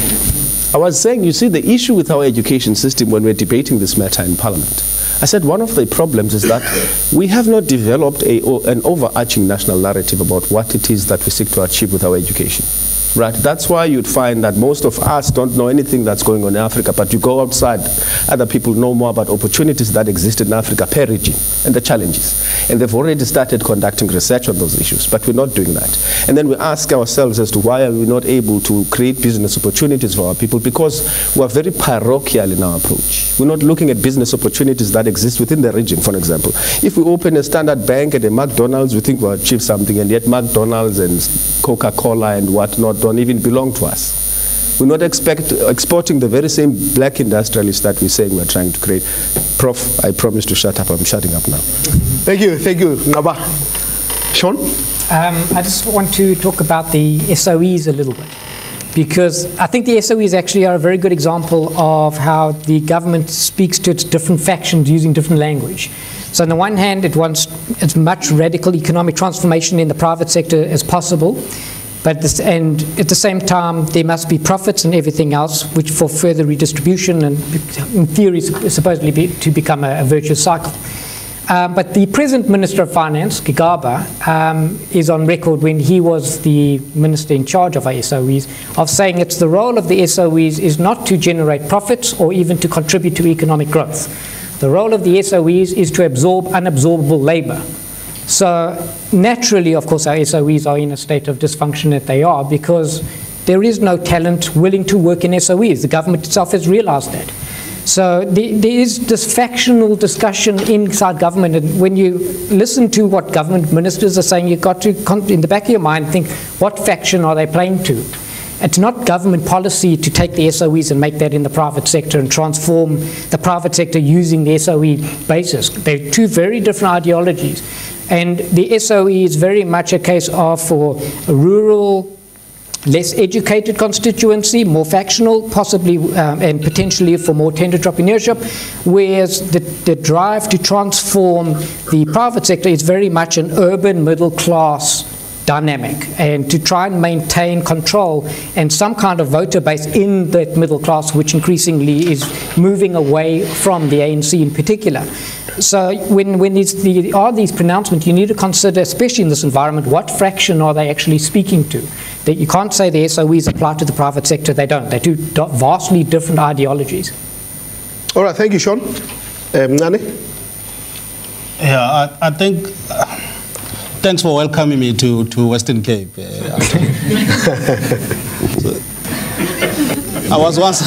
I was saying, you see, the issue with our education system when we're debating this matter in Parliament, I said one of the problems is that we have not developed a, an overarching national narrative about what it is that we seek to achieve with our education. Right, that's why you'd find that most of us don't know anything that's going on in Africa, but you go outside, other people know more about opportunities that exist in Africa per region and the challenges. And they've already started conducting research on those issues, but we're not doing that. And then we ask ourselves as to why are we not able to create business opportunities for our people, because we're very parochial in our approach. We're not looking at business opportunities that exist within the region, for example. If we open a Standard Bank and a McDonald's, we think we'll achieve something, and yet McDonald's and Coca-Cola and whatnot don't even belong to us. We're not expect, exporting the very same black industrialists that we're saying we're trying to create. Prof, I promise to shut up. I'm shutting up now. Thank you, thank you, Nqaba. Sean? Um, I just want to talk about the S O Es a little bit, because I think the S O Es actually are a very good example of how the government speaks to its different factions using different language. So on the one hand, it wants as much radical economic transformation in the private sector as possible, but this, and at the same time, there must be profits and everything else, which for further redistribution and in theory is supposedly be, to become a, a virtuous cycle. Um, but the present Minister of Finance, Nqabayomzi, um, is on record when he was the minister in charge of our S O Es, of saying it's the role of the S O Es is not to generate profits or even to contribute to economic growth. The role of the S O Es is to absorb unabsorbable labor. So naturally, of course, our S O Es are in a state of dysfunction that they are, because there is no talent willing to work in S O Es. The government itself has realized that. So the, there is this factional discussion inside government, and when you listen to what government ministers are saying, you've got to, in the back of your mind, think, what faction are they playing to? It's not government policy to take the S O Es and make that in the private sector and transform the private sector using the S O E basis. They're two very different ideologies. And the S O E is very much a case of, for a rural, less educated constituency, more factional, possibly, um, and potentially for more tender entrepreneurship, whereas the, the drive to transform the private sector is very much an urban middle class dynamic, and to try and maintain control and some kind of voter base in that middle class, which increasingly is moving away from the A N C in particular. So when, when these, the, are these pronouncements, you need to consider, especially in this environment, what fraction are they actually speaking to? That you can't say the S O Es apply to the private sector. They don't. They're two vastly different ideologies. All right, thank you, Sean. Um, Mncane? Yeah, I, I think, uh, thanks for welcoming me to, to Western Cape. Uh, so, I was once...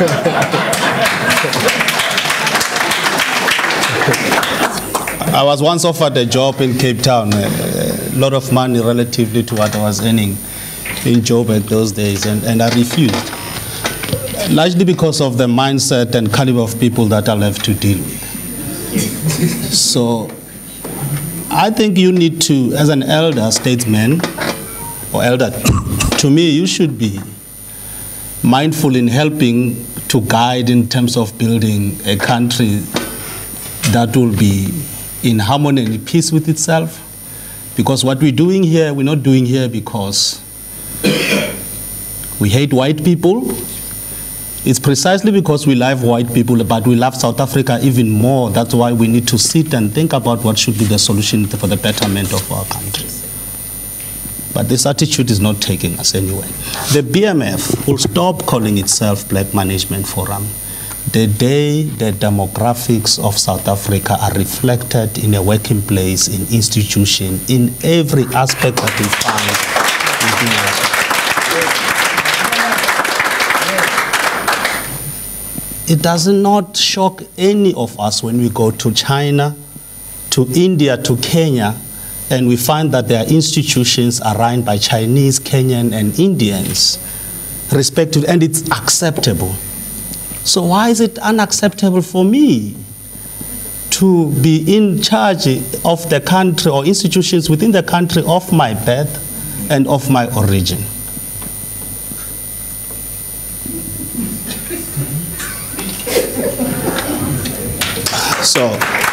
I was once offered a job in Cape Town, a, a lot of money relatively to what I was earning in Joburg those days, and, and I refused, largely because of the mindset and caliber of people that I'll have to deal with. So I think you need to, as an elder statesman, or elder, to me, you should be mindful in helping to guide in terms of building a country that will be in harmony and peace with itself. Because what we're doing here, we're not doing here because we hate white people. It's precisely because we love white people, but we love South Africa even more. That's why we need to sit and think about what should be the solution for the betterment of our country. But this attitude is not taking us anywhere. The B M F will stop calling itself Black Management Forum the day the demographics of South Africa are reflected in a working place, in institution, in every aspect that we find. It does not shock any of us when we go to China, to India, to Kenya, and we find that their institutions are run by Chinese, Kenyan, and Indians, respectively, and it's acceptable. So why is it unacceptable for me to be in charge of the country or institutions within the country of my birth and of my origin? So,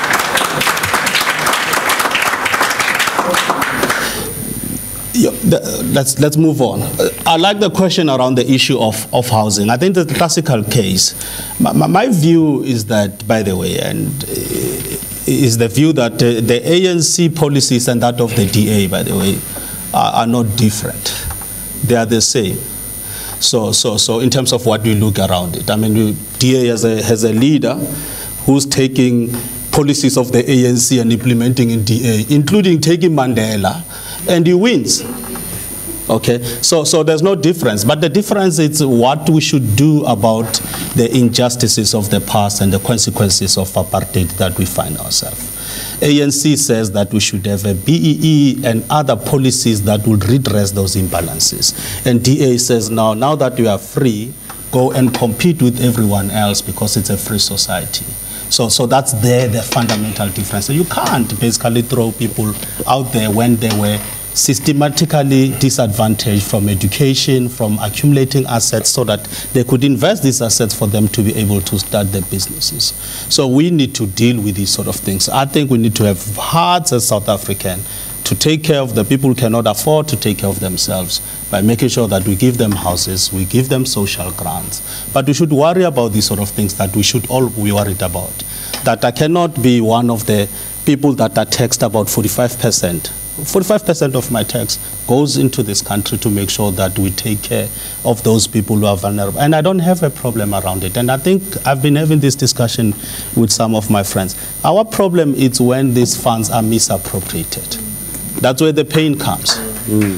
yeah, the, let's let's move on. Uh, I like the question around the issue of, of housing. I think the classical case, my, my view is that, by the way, and uh, is the view that uh, the A N C policies and that of the D A, by the way, are, are not different. they are the same. So, so, so in terms of what we look around it, I mean, we, D A has a, has a leader who's taking policies of the A N C and implementing in D A, including taking Mandela, and he wins. Okay, so, so there's no difference, but the difference is what we should do about the injustices of the past and the consequences of apartheid that we find ourselves. A N C says that we should have a B E E and other policies that would redress those imbalances. And D A says, now, now that you are free, go and compete with everyone else because it's a free society. So, so that's there, the fundamental difference. So you can't basically throw people out there when they were systematically disadvantaged from education, from accumulating assets so that they could invest these assets for them to be able to start their businesses. So we need to deal with these sort of things. I think we need to have hearts as South African to take care of the people who cannot afford to take care of themselves by making sure that we give them houses, we give them social grants. But we should worry about these sort of things that we should all be worried about. That I cannot be one of the people that are taxed about forty-five percent. forty-five percent of my tax goes into this country to make sure that we take care of those people who are vulnerable. And I don't have a problem around it. And I think I've been having this discussion with some of my friends. Our problem is when these funds are misappropriated. That's where the pain comes. Mm.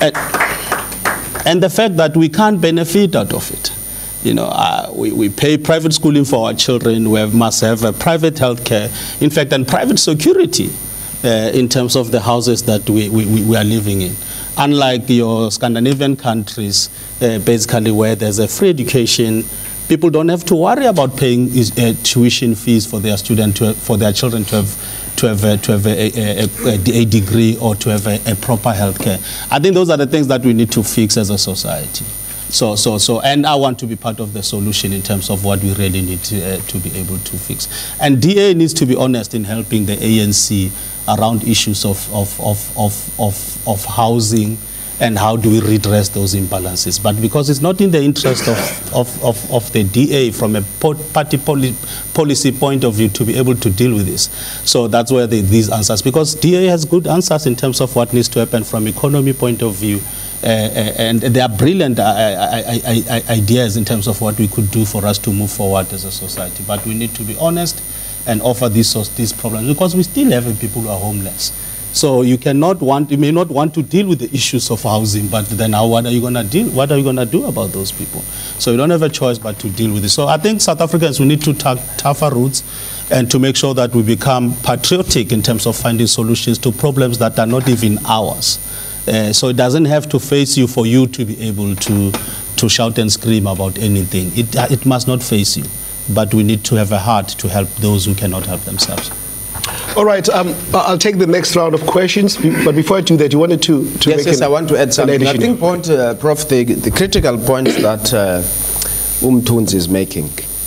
And, and the fact that we can't benefit out of it. You know, uh, we, we pay private schooling for our children. We have, must have a private health care. In fact, and private security. Uh, in terms of the houses that we, we, we are living in. Unlike your Scandinavian countries, uh, basically where there's a free education, people don't have to worry about paying uh, tuition fees for their student, to, for their children to have, to have, a, to have a, a, a, a degree or to have a, a proper health care. I think those are the things that we need to fix as a society. So, so, so, and I want to be part of the solution in terms of what we really need to, uh, to be able to fix. And D A needs to be honest in helping the A N C around issues of, of, of, of, of, of housing and how do we redress those imbalances. But because it's not in the interest of, of, of, of the D A from a party poli policy point of view to be able to deal with this. So that's where the, these answers, because D A has good answers in terms of what needs to happen from economy point of view. Uh, and they are brilliant uh, I, I, I, ideas in terms of what we could do for us to move forward as a society. But we need to be honest and offer these, these problems because we still have people who are homeless. So you cannot want, you may not want to deal with the issues of housing, but then how, what are you going to deal? What are you going to do about those people? So you don't have a choice but to deal with it. So I think South Africans, we need to take tougher routes and to make sure that we become patriotic in terms of finding solutions to problems that are not even ours. Uh, so it doesn't have to face you for you to be able to, to shout and scream about anything. It, uh, it must not face you. But we need to have a heart to help those who cannot help themselves. All right, um, I'll take the next round of questions. But before I do that, you wanted to, to yes, make yes, an, I want to add something. I think, point, uh, Prof, the, the critical point that uh, Mthunzi is making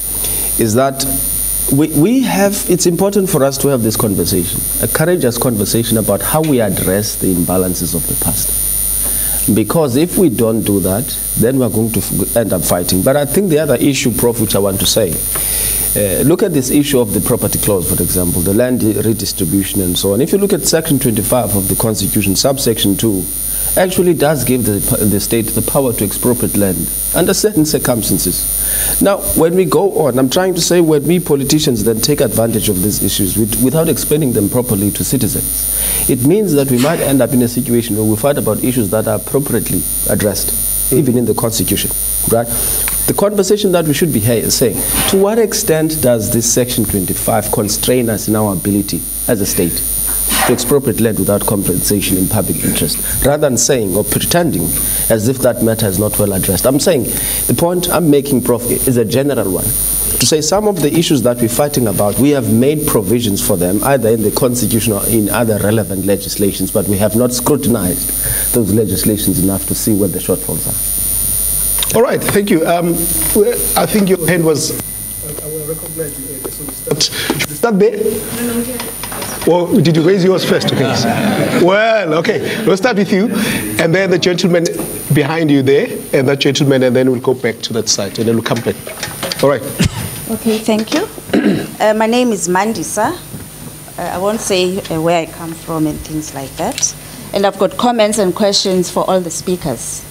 is that we, we have, it's important for us to have this conversation, a courageous conversation about how we address the imbalances of the past. Because if we don't do that, then we're going to end up fighting. But I think the other issue, Prof, which I want to say, uh, look at this issue of the property clause, for example, the land redistribution and so on. If you look at section twenty-five of the Constitution, subsection two, actually does give the, the state the power to expropriate land under certain circumstances. Now, when we go on, I'm trying to say when we politicians then take advantage of these issues with, without explaining them properly to citizens, it means that we might end up in a situation where we fight about issues that are appropriately addressed, mm. even in the Constitution, right? The conversation that we should be saying, to what extent does this section twenty-five constrain us in our ability as a state to expropriate land without compensation in public interest, rather than saying or pretending as if that matter is not well addressed? I'm saying, the point I'm making, Prof, is a general one. To say some of the issues that we're fighting about, we have made provisions for them, either in the Constitution or in other relevant legislations, but we have not scrutinized those legislations enough to see what the shortfalls are. All right, thank you. Um, I think your hand was, I will recognize you. So we start, should we start there? No, no, yeah. Well, did you raise yours first? Okay. Well, okay. We'll start with you, and then the gentleman behind you there, and that gentleman, and then we'll go back to that side, and then we'll come back. All right. Okay, thank you. uh, my name is Mandisa. Uh, I won't say uh, where I come from and things like that. And I've got comments and questions for all the speakers.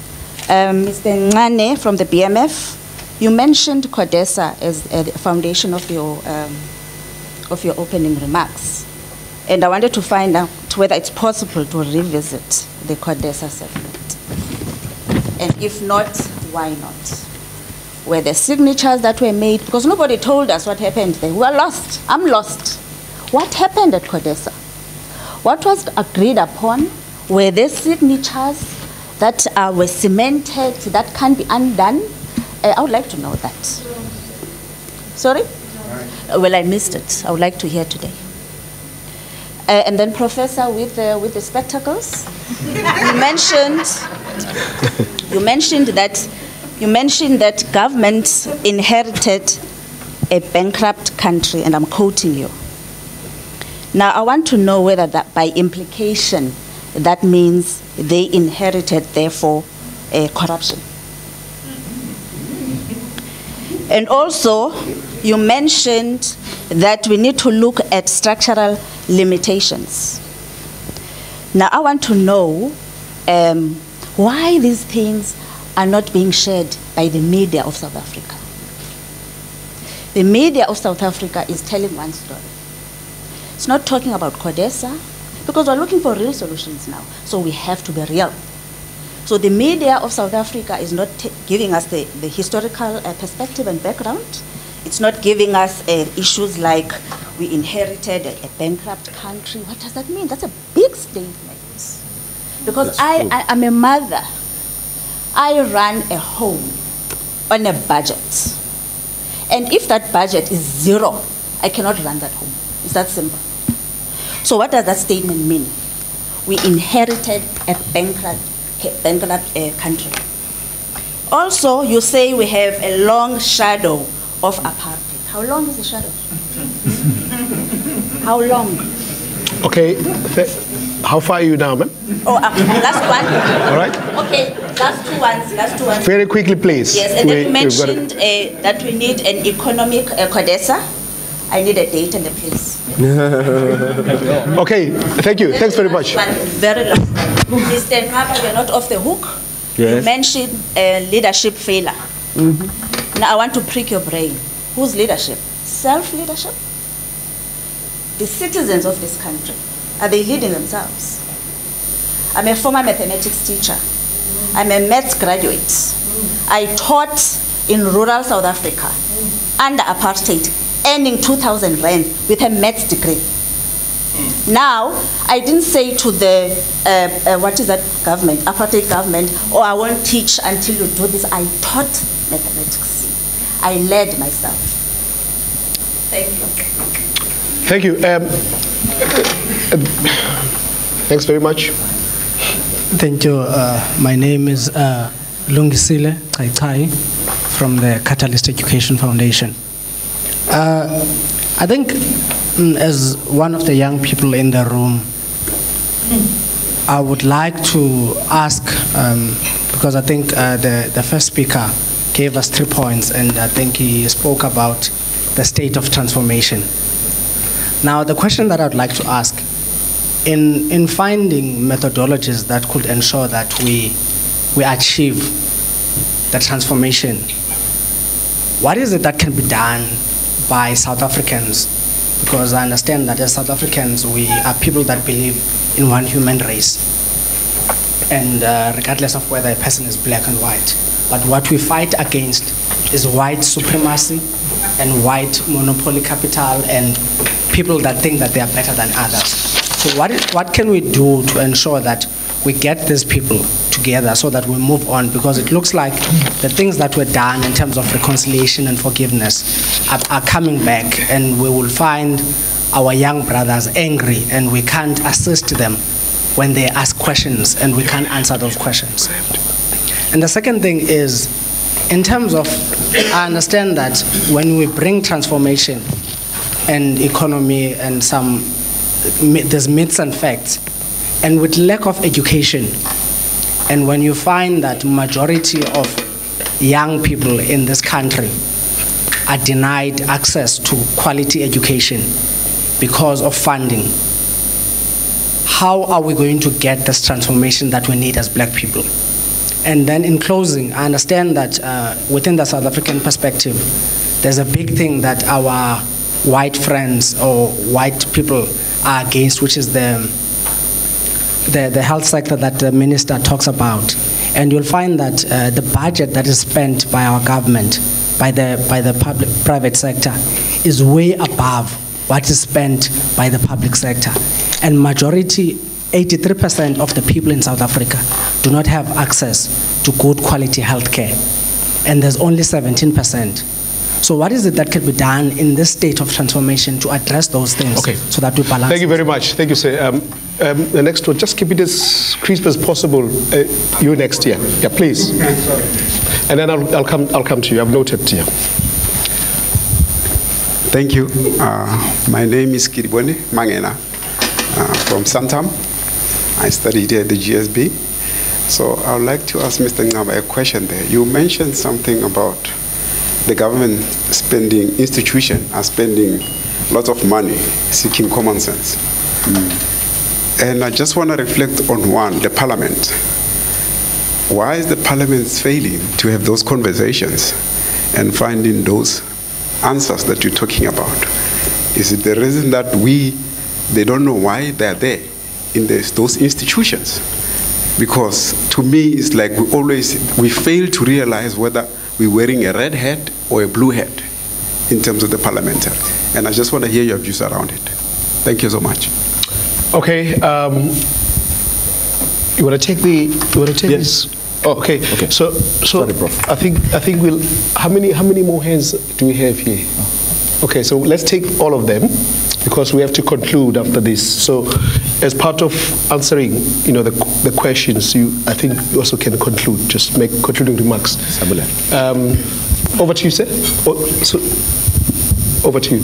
Um, Mister Mncane from the B M F, you mentioned CODESA as a foundation of your, um, of your opening remarks. And I wanted to find out whether it's possible to revisit the CODESA segment. And if not, why not? Were the signatures that were made, because nobody told us what happened there. We are lost. I'm lost. What happened at CODESA? What was agreed upon? Were there signatures that uh, were cemented, that can be undone? Uh, I would like to know that. Sorry? Uh, well, I missed it. I would like to hear today. Uh, and then, Professor, with, uh, with the spectacles, you mentioned, you mentioned that You mentioned that government inherited a bankrupt country, and I'm quoting you. Now, I want to know whether that by implication, that means they inherited, therefore, uh, corruption. And also, you mentioned that we need to look at structural limitations. Now, I want to know um, why these things are not being shared by the media of South Africa. The media of South Africa is telling one story. It's not talking about CODESA, because we're looking for real solutions now, so we have to be real. So the media of South Africa is not giving us the, the historical uh, perspective and background. It's not giving us uh, issues like we inherited a, a bankrupt country. What does that mean? That's a big statement. Because I, I, I'm a mother. I run a home on a budget. And if that budget is zero, I cannot run that home. It's that simple. So what does that statement mean? We inherited a bankrupt, bankrupt uh, country. Also, you say we have a long shadow of apartheid. How long is the shadow? How long? Okay. How far are you now, ma'am? Oh, uh, last one. All right. Okay, last two ones, last two ones. Very quickly, please. Yes, and we, then you mentioned uh, that we need an economic uh, CODESA. I need a date and a place. Okay, thank you. Thanks very much. One, very last one. Mister Nqaba, you're not off the hook. Yes. You mentioned uh, leadership failure. Mm-hmm. Now I want to prick your brain. Whose leadership? Self-leadership? The citizens of this country. Are they leading themselves? I'm a former mathematics teacher. I'm a maths graduate. I taught in rural South Africa under apartheid, earning two thousand rand with a maths degree. Now, I didn't say to the, uh, uh, what is that government, apartheid government, oh, I won't teach until you do this. I taught mathematics. I led myself. Thank you. Thank you. Um, thanks very much. Thank you. Uh, my name is uh, Lungisile Taitai from the Catalyst Education Foundation. Uh, I think mm, as one of the young people in the room, I would like to ask, um, because I think uh, the, the first speaker gave us three points, and I think he spoke about the state of transformation. Now, the question that I'd like to ask, in, in finding methodologies that could ensure that we, we achieve the transformation, what is it that can be done by South Africans? Because I understand that as South Africans, we are people that believe in one human race, and uh, regardless of whether a person is black and white. But what we fight against is white supremacy and white monopoly capital and people that think that they are better than others. So what, is, what can we do to ensure that we get these people together so that we move on? Because it looks like the things that were done in terms of reconciliation and forgiveness are, are coming back, and we will find our young brothers angry, and we can't assist them when they ask questions, and we can't answer those questions. And the second thing is, in terms of, I understand that when we bring transformation and economy and some, there's myths and facts, and with lack of education, and when you find that majority of young people in this country are denied access to quality education because of funding, how are we going to get this transformation that we need as black people? And then in closing, I understand that uh, within the South African perspective, there's a big thing that our white friends or white people are against, which is the, the, the health sector that the minister talks about. And you'll find that uh, the budget that is spent by our government, by the, by the public, private sector, is way above what is spent by the public sector. And majority, eighty-three percent of the people in South Africa do not have access to good quality health care. And there's only seventeen percent. So what is it that can be done in this state of transformation to address those things okay. so that we balance? Thank you very much. Thank you, sir. Um, um, the next one, just keep it as crisp as possible. Uh, you next, yeah. Yeah, please. And then I'll, I'll, come, I'll come to you. I've noted here. Thank you. Uh, my name is Kiribone Mangena uh, from Santam. I studied here at the G S B. So I would like to ask Mister Nqaba a question there. You mentioned something about the government spending, institutions are spending lots of money seeking common sense. Mm. And I just want to reflect on one, the parliament. Why is the parliament failing to have those conversations and finding those answers that you're talking about? Is it the reason that we, they don't know why they're there in this, those institutions? Because to me, it's like we always, we fail to realize whether we're wearing a red hat or a blue hat in terms of the parliamentary. And I just want to hear your views around it. Thank you so much. Okay. Um, you want to take the, you want to take yes. this? Oh, okay. Okay. So, so Sorry, Prof. I think I think we'll. How many how many more hands do we have here? Okay, so let's take all of them because we have to conclude after this. So, as part of answering, you know, the the questions, you I think you also can conclude. Just make concluding remarks. Um, over to you, sir. Oh, so, over to you.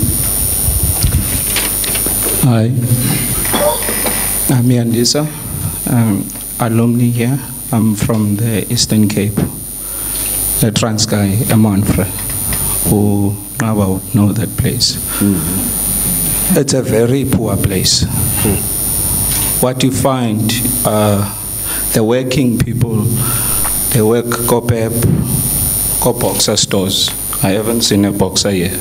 Hi, I'm Yandisa, um, alumni here. I'm from the Eastern Cape, the Transkei, Amanfre, who Nqaba would know that place. Mm-hmm. It's a very poor place. Mm. What you find, uh, the working people, they work co-pep, co-boxer stores. I haven't seen a boxer here.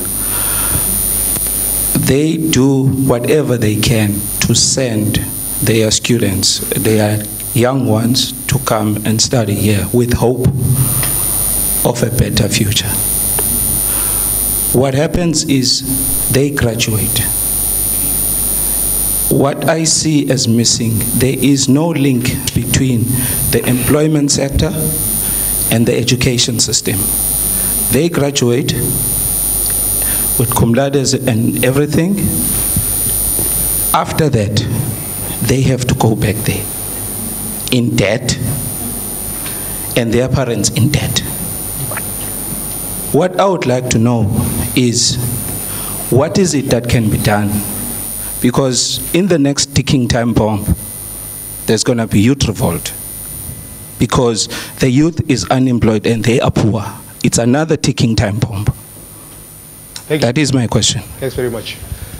They do whatever they can to send their students, their young ones, to come and study here with hope of a better future. What happens is they graduate. What I see as missing, there is no link between the employment sector and the education system. They graduate with cum laudes and everything. After that, they have to go back there in debt, and their parents in debt. What I would like to know is, what is it that can be done? Because in the next ticking time bomb, there's going to be youth revolt. Because the youth is unemployed and they are poor. It's another ticking time bomb. Thank you. That is my question. Thanks very much.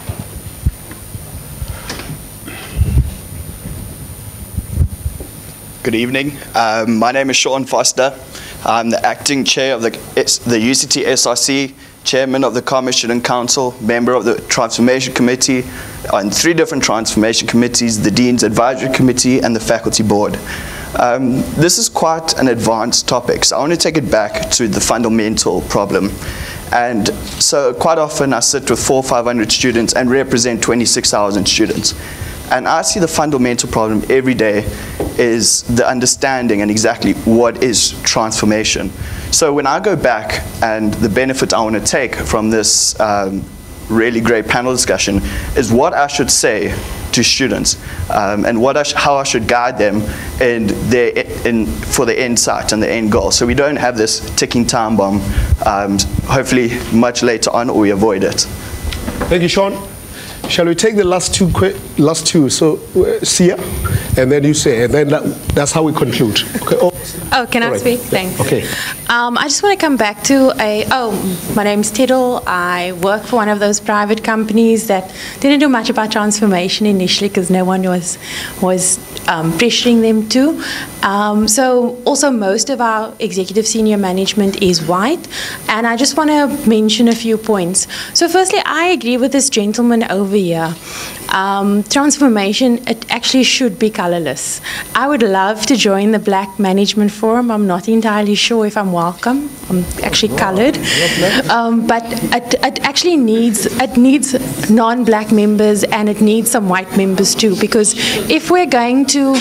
Good evening. Um, my name is Sean Foster. I'm the acting chair of the, the U C T S R C, chairman of the Commission and Council, member of the Transformation Committee, on three different transformation committees, the Dean's Advisory Committee and the Faculty Board. Um, this is quite an advanced topic, so I want to take it back to the fundamental problem. And so quite often I sit with four or five hundred students and represent twenty-six thousand students. And I see the fundamental problem every day is the understanding and exactly what is transformation. So when I go back, and the benefit I want to take from this um, really great panel discussion is what I should say to students um, and what I sh how I should guide them in their, in, for the end sight and the end goal. So we don't have this ticking time bomb, um, hopefully much later on, or we avoid it. Thank you, Sean. Shall we take the last two, last two? So, uh, Sia, and then you say, and then that, that's how we conclude. Okay. Oh, oh can I right. speak? Thanks. Okay. Um, I just want to come back to a, oh, my name's Tiddle. I work for one of those private companies that didn't do much about transformation initially because no one was, was um, pressuring them to. Um, so also most of our executive senior management is white, and I just want to mention a few points. So firstly, I agree with this gentleman over here. Um, transformation, it actually should be colorless. I would love to join the Black Management Forum. I'm not entirely sure if I'm welcome. I'm actually colored. Um, but it, it actually needs, it needs non-black members, and it needs some white members too, because if we're going to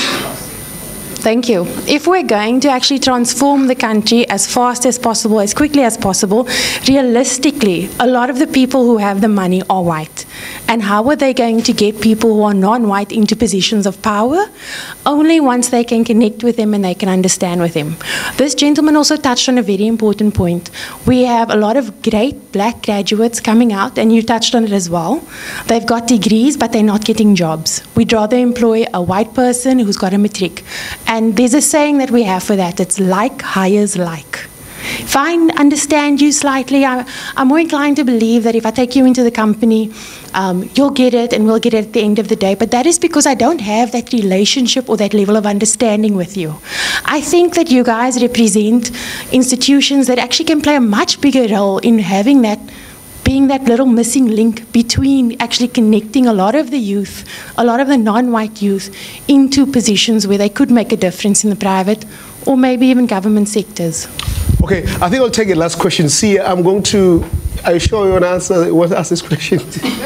Thank you. If we're going to actually transform the country as fast as possible, as quickly as possible, realistically, a lot of the people who have the money are white. And how are they going to get people who are non-white into positions of power? Only once they can connect with them and they can understand with them. This gentleman also touched on a very important point. We have a lot of great black graduates coming out, and you touched on it as well. They've got degrees, but they're not getting jobs. We'd rather employ a white person who's got a matric. And there's a saying that we have for that. It's like hires like. If I understand you slightly, I, I'm more inclined to believe that if I take you into the company, um, you'll get it and we'll get it at the end of the day. But that is because I don't have that relationship or that level of understanding with you. I think that you guys represent institutions that actually can play a much bigger role in having that, being that little missing link between actually connecting a lot of the youth, a lot of the non-white youth, into positions where they could make a difference in the private or maybe even government sectors. Okay, I think I'll take a last question. See, I'm going to, are you sure you want to answer, want to ask this question?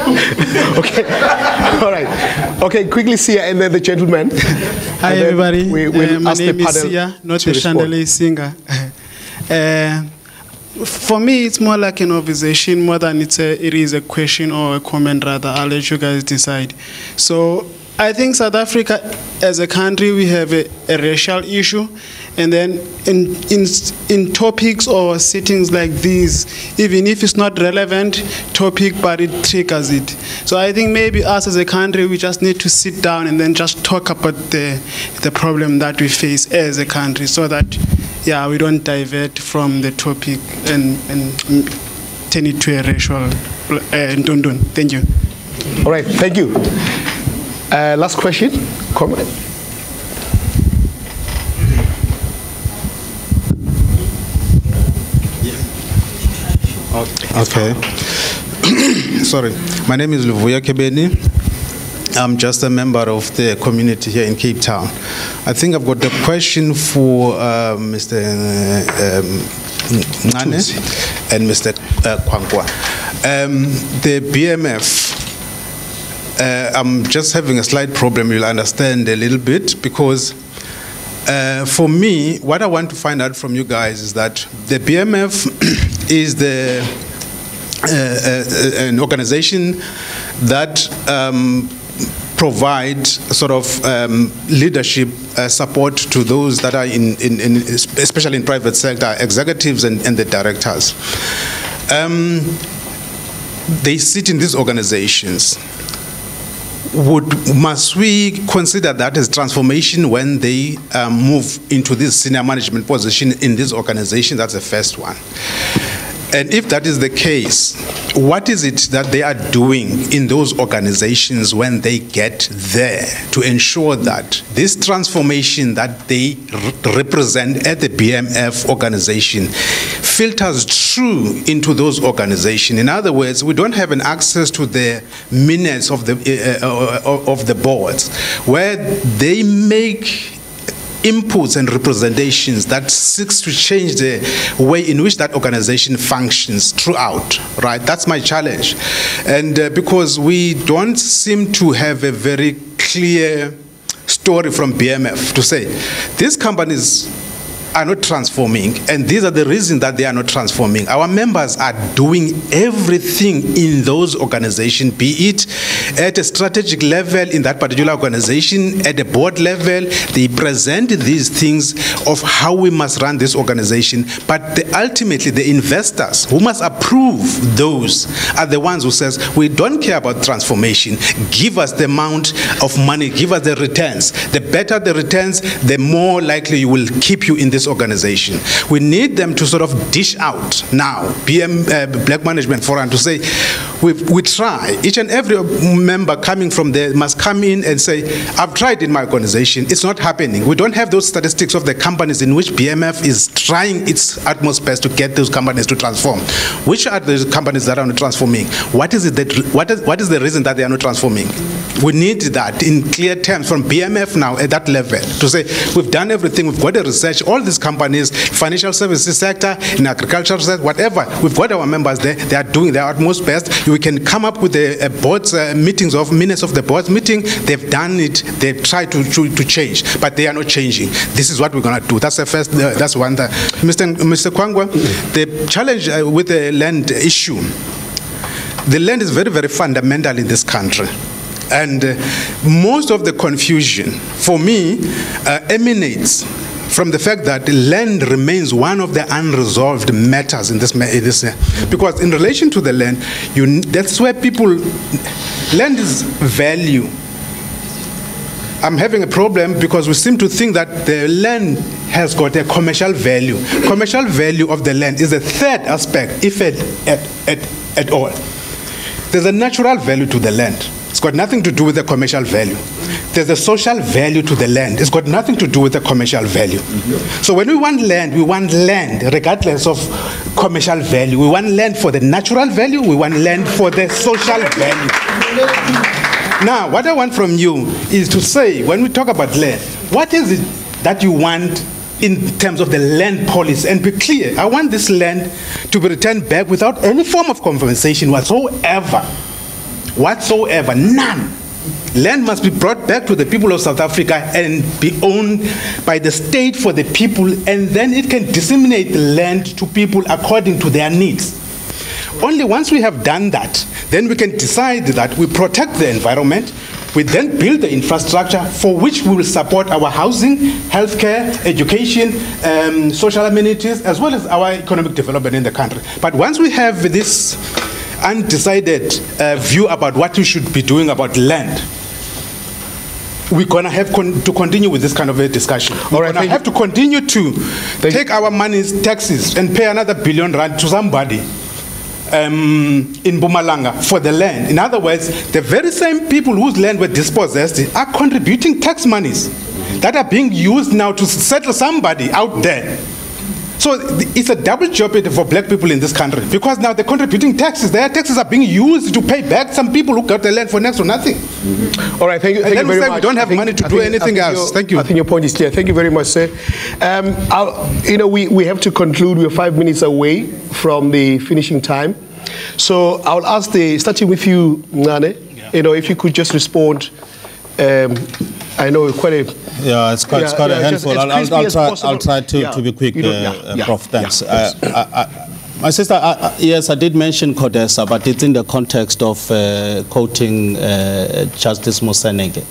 Okay, all right. Okay, quickly, Sia, and then the gentleman. Hi, everybody. We, we'll uh, my ask name the is Sia, not a chandelier singer. Uh, For me, it's more like an observation more than it's a, it is a question or a comment, rather. I'll let you guys decide. So I think South Africa, as a country, we have a, a racial issue. And then in, in, in topics or settings like these, even if it's not relevant topic, but it triggers it. So I think maybe us as a country, we just need to sit down and then just talk about the, the problem that we face as a country, so that yeah, we don't divert from the topic and, and turn it to a racial uh, dundun. Thank you. All right, thank you. Uh, last question, comment. Okay. Sorry. My name is Luvuya Kebeni. I'm just a member of the community here in Cape Town. I think I've got a question for uh, Mister Uh, um, Mncane and Mister Uh, Kwankwa. Um, the B M F, uh, I'm just having a slight problem, you'll understand a little bit, because uh, for me, what I want to find out from you guys is that the B M F is the uh, uh, an organization that um, provide sort of um, leadership uh, support to those that are in, in, in, especially in private sector, executives and, and the directors. Um, they sit in these organizations. Would, must we consider that as transformation when they um, move into this senior management position in this organization? That's the first one. And if that is the case, what is it that they are doing in those organizations when they get there to ensure that this transformation that they re represent at the B M F organization filters through into those organizations? In other words, we don't have an access to the minutes of the, uh, of the boards where they make inputs and representations that seeks to change the way in which that organization functions throughout, right? That's my challenge. And uh, because we don't seem to have a very clear story from B M F to say, these companies are not transforming, and these are the reasons that they are not transforming. Our members are doing everything in those organizations, be it at a strategic level in that particular organization, at the board level. They present these things of how we must run this organization, but the, ultimately the investors who must approve those are the ones who says, we don't care about transformation, give us the amount of money, give us the returns. The better the returns, the more likely you will keep you in this this organization. We need them to sort of dish out now, B M, uh, Black Management Forum, to say, we, we try. Each and every member coming from there must come in and say, I've tried in my organization, it's not happening. We don't have those statistics of the companies in which B M F is trying its utmost best to get those companies to transform. Which are the companies that are not transforming? What is it that, what is, what is the reason that they are not transforming? We need that in clear terms from B M F now at that level to say, we've done everything, we've got the research, all these companies, financial services sector, in agriculture sector, whatever, we've got our members there, they are doing their utmost best. We can come up with the uh, boards, uh, meetings of minutes of the boards meeting, they've done it, they've tried to, to, to change, but they are not changing. This is what we're going to do. That's the first, uh, that's one thing. Mister Mister Kwankwa, the challenge uh, with the land issue, the land is very, very fundamental in this country. And uh, most of the confusion, for me, uh, emanates from the fact that land remains one of the unresolved matters in this, in this uh, because in relation to the land, you, that's where people, land is value. I'm having a problem because we seem to think that the land has got a commercial value. Commercial value of the land is the third aspect, if at, at, at, at all. There's a natural value to the land. It's got nothing to do with the commercial value. There's a social value to the land. It's got nothing to do with the commercial value. So when we want land, we want land regardless of commercial value. We want land for the natural value. We want land for the social value. Now, what I want from you is to say, when we talk about land, what is it that you want in terms of the land policy? And be clear, I want this land to be returned back without any form of compensation whatsoever. Whatsoever, none. Land must be brought back to the people of South Africa and be owned by the state for the people, and then it can disseminate the land to people according to their needs. Only once we have done that, then we can decide that we protect the environment, we then build the infrastructure for which we will support our housing, healthcare, education, um, social amenities, as well as our economic development in the country. But once we have this undecided uh, view about what we should be doing about land, we're going to have con to continue with this kind of a discussion. We're right, going to have you. to continue to thank take you. our money's taxes and pay another billion rand to somebody um, in Mpumalanga for the land. In other words, the very same people whose land were dispossessed are contributing tax monies that are being used now to settle somebody out there. So it's a double jeopardy for black people in this country, because now they're contributing taxes. Their taxes are being used to pay back some people who got the land for next to nothing. Mm-hmm. All right, thank you, thank and you very much. We don't have think, money to I do think, anything else. Thank you. I think your point is clear. Thank you very much, sir. Um, I'll, you know, we, we have to conclude. We're five minutes away from the finishing time. So I'll ask the, starting with you, Mncane, yeah. you know, if you could just respond. Um, I know quite a... Yeah, it's quite, yeah, it's quite yeah, a handful. I'll, I'll, I'll, try, I'll try to, yeah. to be quick, uh, yeah, yeah, Prof Thanks. Yeah, uh, I, I, my sister, I, I, yes, I did mention CODESA, but it's in the context of uh, quoting uh, Justice Moseneke.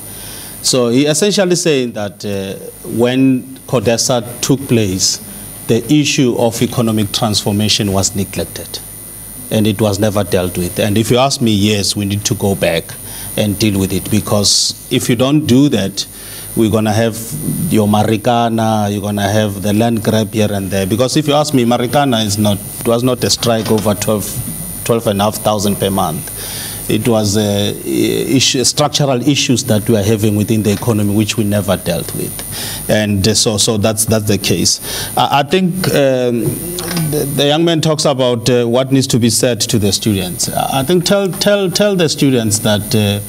So he essentially saying that uh, when CODESA took place, the issue of economic transformation was neglected, and it was never dealt with. And if you ask me, yes, we need to go back and deal with it, because if you don't do that, we're going to have your Marikana, you're going to have the land grab here and there. Because if you ask me, Marikana is not, it was not a strike over twelve, twelve and a half thousand per month. It was uh, issue, structural issues that we are having within the economy, which we never dealt with. And uh, so, so that's, that's the case. I, I think um, the, the young man talks about uh, what needs to be said to the students. I think tell, tell, tell the students that uh,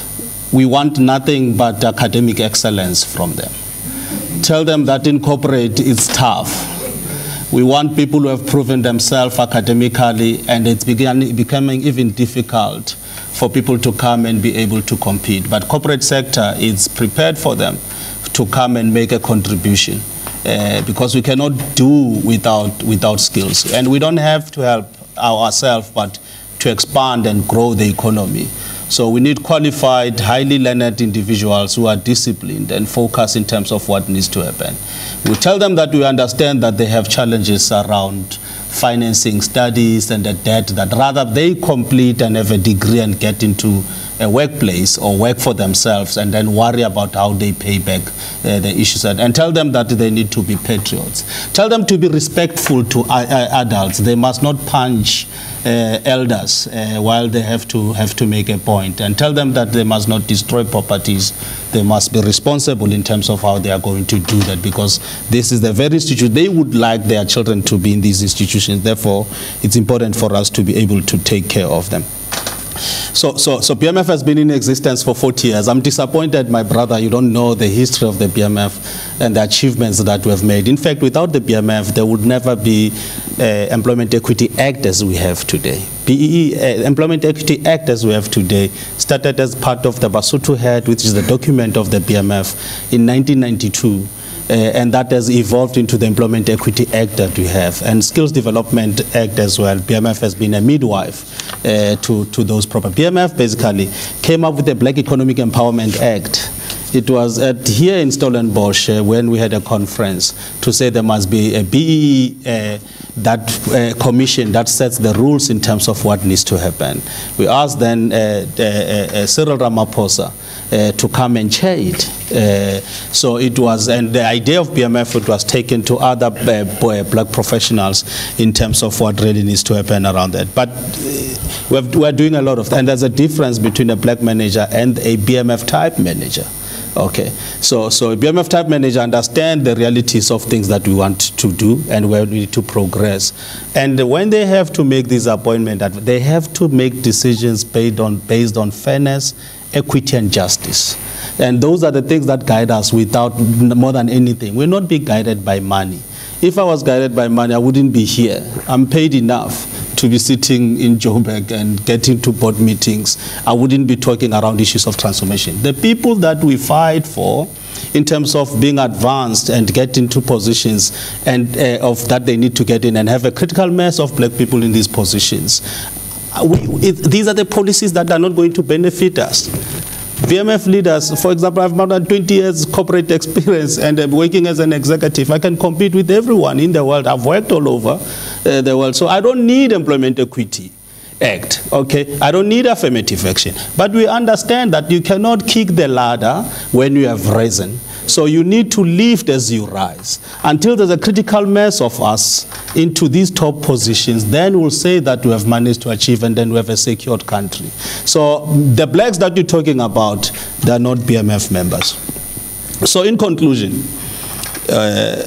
we want nothing but academic excellence from them. Tell them that in corporate it's tough. We want people who have proven themselves academically, and it's began, becoming even difficult for people to come and be able to compete. But corporate sector is prepared for them to come and make a contribution, uh, because we cannot do without, without skills. And we don't have to help ourselves, but to expand and grow the economy. So we need qualified, highly learned individuals who are disciplined and focused in terms of what needs to happen. We tell them that we understand that they have challenges around financing studies and the debt, that rather they complete and have a degree and get into a workplace or work for themselves and then worry about how they pay back uh, the issues, and, and tell them that they need to be patriots. Tell them to be respectful to uh, adults. They must not punch uh, elders uh, while they have to have to make a point, and tell them that they must not destroy properties. They must be responsible in terms of how they are going to do that, because this is the very institution they would like their children to be in these institutions. Therefore, it's important for us to be able to take care of them. So, so, so B M F has been in existence for forty years. I'm disappointed, my brother, you don't know the history of the B M F and the achievements that we have made. In fact, without the B M F, there would never be uh, Employment Equity Act as we have today. B E E, uh, Employment Equity Act as we have today, started as part of the Basotho Head, which is the document of the B M F in nineteen ninety-two. Uh, and that has evolved into the Employment Equity Act that we have, and Skills Development Act as well. B M F has been a midwife uh, to, to those proper. B M F basically came up with the Black Economic Empowerment Act. It was at here in Stellenbosch uh, when we had a conference to say there must be a B E E uh, that uh, commission that sets the rules in terms of what needs to happen. We asked then uh, uh, uh, Cyril Ramaphosa Uh, to come and chair it. Uh, so it was, and the idea of B M F, it was taken to other uh, black professionals in terms of what really needs to happen around that. But uh, we're, we're doing a lot of that, and there's a difference between a black manager and a B M F type manager. Okay, so so a B M F type manager understand the realities of things that we want to do and where we need to progress. And when they have to make this appointment, they have to make decisions based on based on fairness, equity and justice. And those are the things that guide us without more than anything. We'll not be guided by money. If I was guided by money, I wouldn't be here. I'm paid enough to be sitting in Joburg and getting to board meetings. I wouldn't be talking around issues of transformation. The people that we fight for in terms of being advanced and get into positions and uh, of that they need to get in and have a critical mass of black people in these positions, We, it, these are the policies that are not going to benefit us. B M F leaders, for example, I have more than twenty years corporate experience and I'm working as an executive. I can compete with everyone in the world. I've worked all over uh, the world. So I don't need Employment Equity Act, okay? I don't need affirmative action. But we understand that you cannot kick the ladder when you have risen. So you need to lift as you rise. Until there's a critical mass of us into these top positions, then we'll say that we have managed to achieve and then we have a secured country. So the blacks that you're talking about, they're not B M F members. So in conclusion, uh,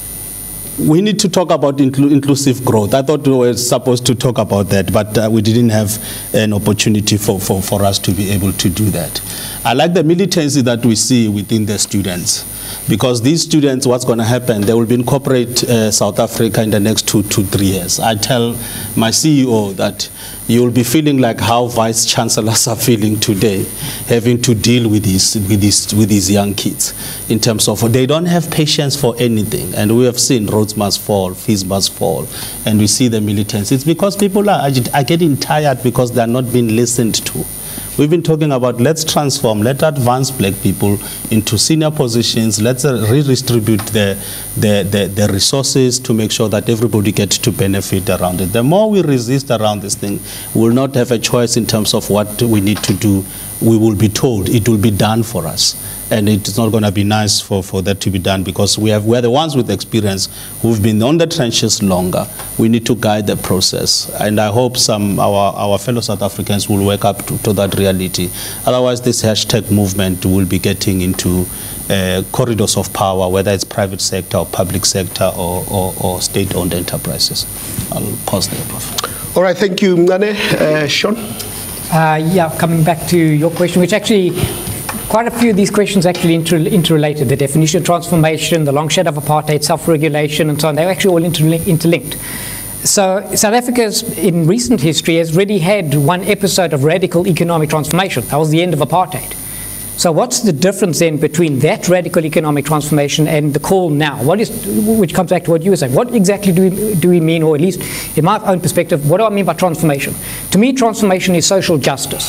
we need to talk about inclu inclusive growth. I thought we were supposed to talk about that, but uh, we didn't have an opportunity for, for, for us to be able to do that. I like the militancy that we see within the students, because these students, what's going to happen, they will be in corporate uh, South Africa in the next two to three years. I tell my C E O that you will be feeling like how vice chancellors are feeling today, having to deal with these, with these, with these young kids in terms of they don't have patience for anything. And we have seen roads must fall, fees must fall, and we see the militants. It's because people are, are getting tired because they're not being listened to. We've been talking about let's transform, let's advance black people into senior positions, let's redistribute the, the, the, the resources to make sure that everybody gets to benefit around it. The more we resist around this thing, we will not have a choice in terms of what we need to do. We will be told it will be done for us. And it's not going to be nice for, for that to be done, because we have, we're the ones with experience who've been on the trenches longer. We need to guide the process. And I hope some our, our fellow South Africans will wake up to, to that reality. Otherwise, this hashtag movement will be getting into uh, corridors of power, whether it's private sector or public sector or, or, or state-owned enterprises. I'll pause there, Professor. All right, thank you, Mncane. Uh, Sean? Uh, yeah, coming back to your question, which actually, quite a few of these questions actually inter interrelated. The definition of transformation, the long shadow of apartheid, self-regulation, and so on, they're actually all interli interlinked. So South Africa's, in recent history, has really had one episode of radical economic transformation. That was the end of apartheid. So what's the difference then between that radical economic transformation and the call now? What is, which comes back to what you were saying. What exactly do we, do we mean, or at least in my own perspective, what do I mean by transformation? To me, transformation is social justice.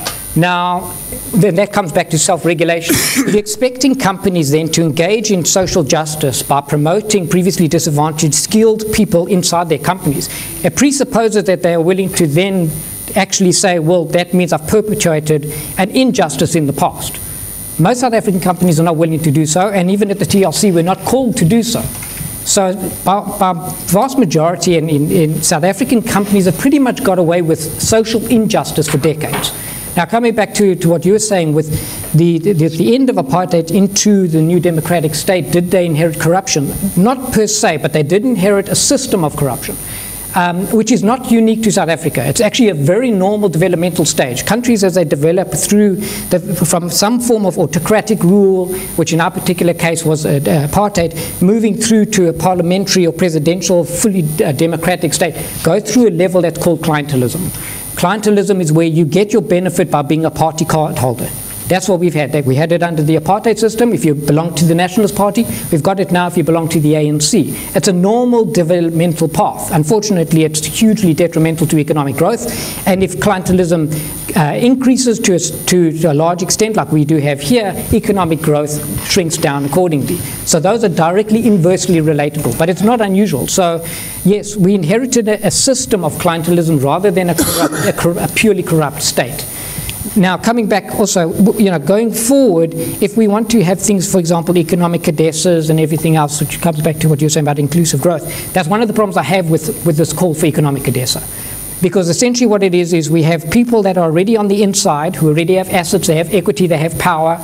Now, then that comes back to self-regulation. If you're expecting companies then to engage in social justice by promoting previously disadvantaged, skilled people inside their companies, it presupposes that they are willing to then actually say, well, that means I've perpetuated an injustice in the past. Most South African companies are not willing to do so, and even at the T L C, we're not called to do so. So by, by vast majority in, in, in South African companies have pretty much got away with social injustice for decades. Now, coming back to, to what you were saying with the, the, the end of apartheid into the new democratic state, did they inherit corruption? Not per se, but they did inherit a system of corruption. Um, which is not unique to South Africa. It's actually a very normal developmental stage. Countries, as they develop through the, from some form of autocratic rule, which in our particular case was uh, apartheid, moving through to a parliamentary or presidential, fully uh, democratic state, go through a level that's called clientelism. Clientelism is where you get your benefit by being a party card holder. That's what we've had. We had it under the apartheid system. If you belong to the Nationalist Party, we've got it now if you belong to the A N C. It's a normal developmental path. Unfortunately, it's hugely detrimental to economic growth. And if clientelism uh, increases to a, to a large extent, like we do have here, economic growth shrinks down accordingly. So those are directly inversely relatable, but it's not unusual. So yes, we inherited a, a system of clientelism rather than a, corrupt, a, cor a purely corrupt state. Now, coming back also, you know, going forward, if we want to have things, for example, economic cadastres and everything else, which comes back to what you're saying about inclusive growth, that's one of the problems I have with, with this call for economic cadastre. Because essentially what it is, is we have people that are already on the inside, who already have assets, they have equity, they have power,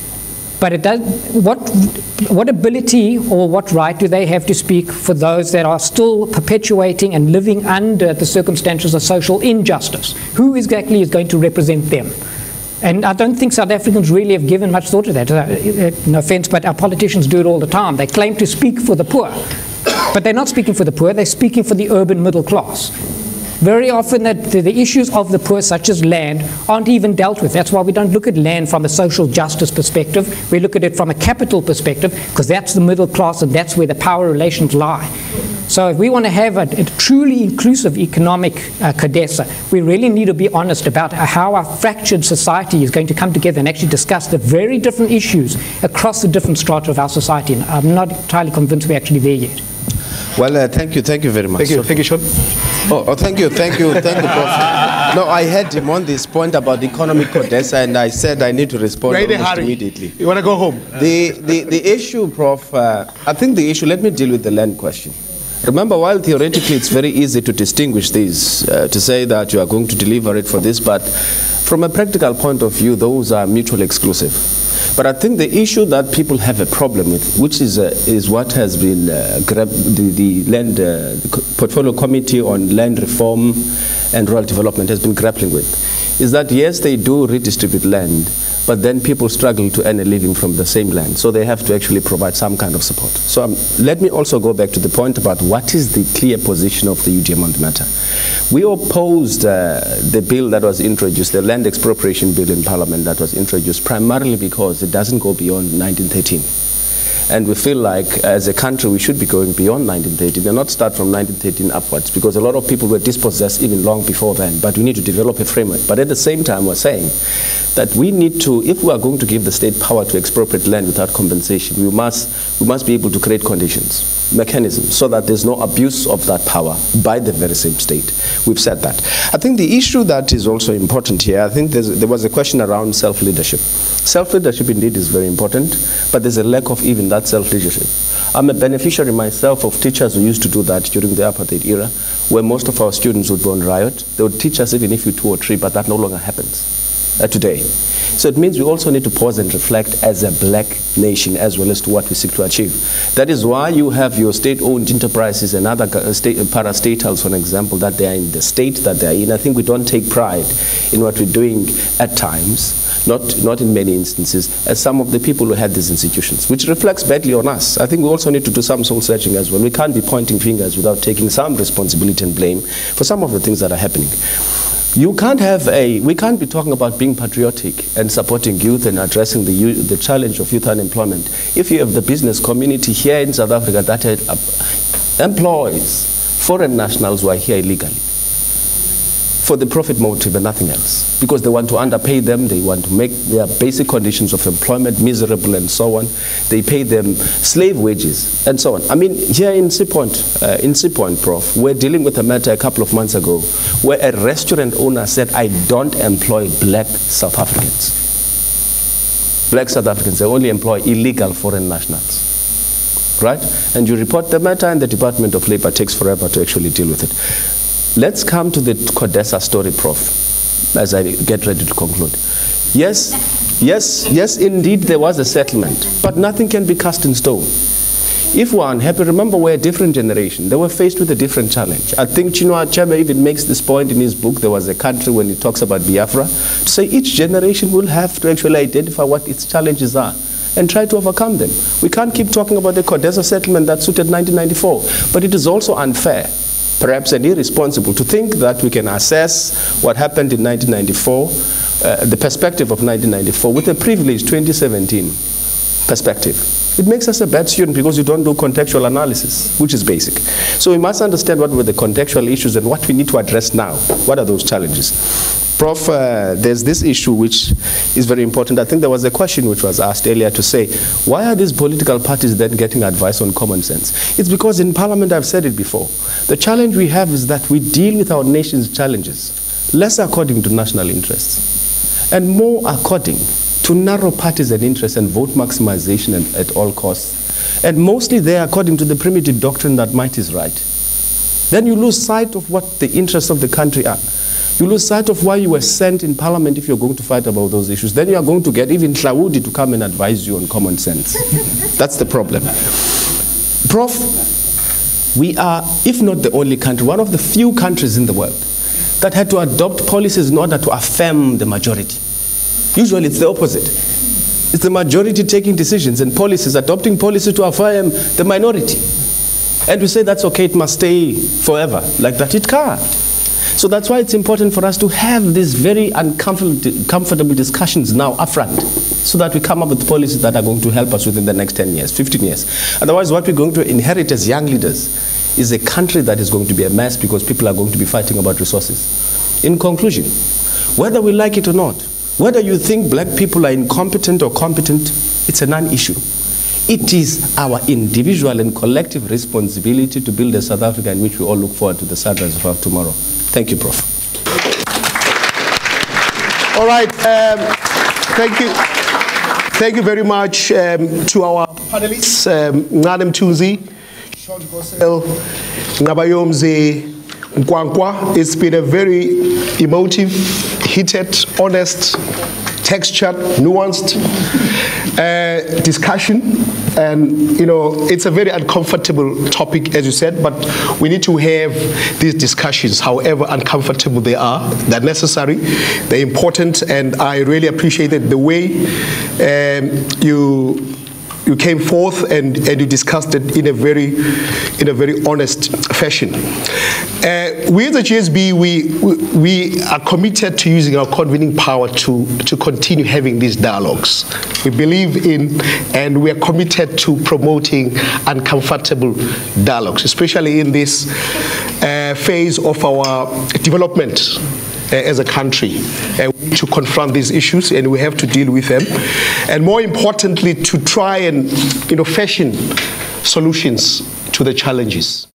but it does, what, what ability or what right do they have to speak for those that are still perpetuating and living under the circumstances of social injustice? Who exactly is going to represent them? And I don't think South Africans really have given much thought to that. Uh, no offense, but our politicians do it all the time. They claim to speak for the poor, but they're not speaking for the poor, they're speaking for the urban middle class. Very often that the, the issues of the poor, such as land, aren't even dealt with. That's why we don't look at land from a social justice perspective. We look at it from a capital perspective, because that's the middle class and that's where the power relations lie. So if we want to have a, a truly inclusive economic uh, cadastre, we really need to be honest about how our fractured society is going to come together and actually discuss the very different issues across the different strata of our society. And I'm not entirely convinced we're actually there yet. Well, uh, thank you, thank you very much. Thank you, thank you, Sean. Oh, oh, thank you, thank you, thank you, Prof No, I had him on this point about economic cadastre, and I said I need to respond almost immediately. You want to go home? The, the, the issue, Prof uh, I think the issue, let me deal with the land question. Remember, while theoretically it's very easy to distinguish these, uh, to say that you are going to deliver it for this, but from a practical point of view, those are mutually exclusive. But I think the issue that people have a problem with, which is, uh, is what has been uh, the, the land uh, the portfolio committee on land reform and rural development has been grappling with, is that yes, they do redistribute land, but then people struggle to earn a living from the same land. So they have to actually provide some kind of support. So um, let me also go back to the point about what is the clear position of the U D M on the matter. We opposed uh, the bill that was introduced, the land expropriation bill in Parliament that was introduced, primarily because it doesn't go beyond nineteen thirteen. And we feel like, as a country, we should be going beyond nineteen thirteen and not start from nineteen thirteen upwards, because a lot of people were dispossessed even long before then. But we need to develop a framework. But at the same time, we're saying that we need to, if we are going to give the state power to expropriate land without compensation, we must, we must be able to create conditions, mechanisms, so that there's no abuse of that power by the very same state. We've said that. I think the issue that is also important here, I think there's, there was a question around self-leadership. Self-leadership indeed is very important, but there's a lack of even that self-leadership. I'm a beneficiary myself of teachers who used to do that during the apartheid era, where most of our students would go on riot. They would teach us even if you two or three, but that no longer happens uh, today. So it means we also need to pause and reflect as a black nation as well as to what we seek to achieve. That is why you have your state-owned enterprises and other state, parastatals, for example, that they are in the state that they are in. I think we don't take pride in what we're doing at times, not, not in many instances, as some of the people who had these institutions, which reflects badly on us. I think we also need to do some soul searching as well. We can't be pointing fingers without taking some responsibility and blame for some of the things that are happening. You can't have a, we can't be talking about being patriotic and supporting youth and addressing the, the challenge of youth unemployment if you have the business community here in South Africa that uh, employs foreign nationals who are here illegally. for the profit motive and nothing else. Because they want to underpay them, they want to make their basic conditions of employment miserable and so on. They pay them slave wages and so on. I mean, here in Sea Point, uh, in Sea Point, Prof, we're dealing with a matter a couple of months ago where a restaurant owner said, I don't employ black South Africans. Black South Africans, they only employ illegal foreign nationals. Right? And you report the matter and the Department of Labor takes forever to actually deal with it. Let's come to the Codesa story, Prof, as I get ready to conclude. Yes, yes, yes, indeed there was a settlement, but nothing can be cast in stone. If we're unhappy, remember we're a different generation. They were faced with a different challenge. I think Chinua Achebe even makes this point in his book, There Was a Country, when he talks about Biafra, to say each generation will have to actually identify what its challenges are and try to overcome them. We can't keep talking about the Codesa settlement that suited nineteen ninety-four, but it is also unfair, perhaps and irresponsible, to think that we can assess what happened in nineteen ninety-four, uh, the perspective of nineteen ninety-four, with a privileged twenty seventeen perspective. It makes us a bad student because you don't do contextual analysis, which is basic. So we must understand what were the contextual issues and what we need to address now. What are those challenges? Prof, uh, there's this issue which is very important. I think there was a question which was asked earlier to say, why are these political parties then getting advice on common sense? It's because in Parliament, I've said it before, the challenge we have is that we deal with our nation's challenges less according to national interests and more according to narrow parties and interests and vote maximization at, at all costs. And mostly there according to the primitive doctrine that might is right. Then you lose sight of what the interests of the country are. You lose sight of why you were sent in Parliament if you're going to fight about those issues. Then you are going to get even Tlawudi to come and advise you on common sense. That's the problem. Prof, we are, if not the only country, one of the few countries in the world that had to adopt policies in order to affirm the majority. Usually it's the opposite. It's the majority taking decisions and policies, adopting policies to affirm the minority. And we say that's okay, it must stay forever. Like that, it can't. So that's why it's important for us to have these very uncomfortable discussions now upfront, so that we come up with policies that are going to help us within the next ten years, fifteen years. Otherwise, what we're going to inherit as young leaders is a country that is going to be a mess because people are going to be fighting about resources. In conclusion, whether we like it or not, whether you think black people are incompetent or competent, it's a non-issue. It is our individual and collective responsibility to build a South Africa in which we all look forward to the sunrise of our tomorrow. Thank you, Prof. All right. Um, thank you. Thank you very much um, to our panelists, um, Mthunzi, Sean Gossel, Nqabayomzi, Kwankwa. It's been a very emotive, heated, honest, textured, nuanced uh, discussion. And, you know, it's a very uncomfortable topic, as you said, but we need to have these discussions, however uncomfortable they are. They're necessary, they're important, and I really appreciated the way um, you you came forth and, and you discussed it in a very in a very honest fashion. Uh, we as the G S B, we, we we are committed to using our convening power to to continue having these dialogues. We believe in and we are committed to promoting uncomfortable dialogues, especially in this uh, phase of our development uh, as a country. Uh, we need to confront these issues and we have to deal with them. And more importantly, to try and, you know, fashion solutions to the challenges.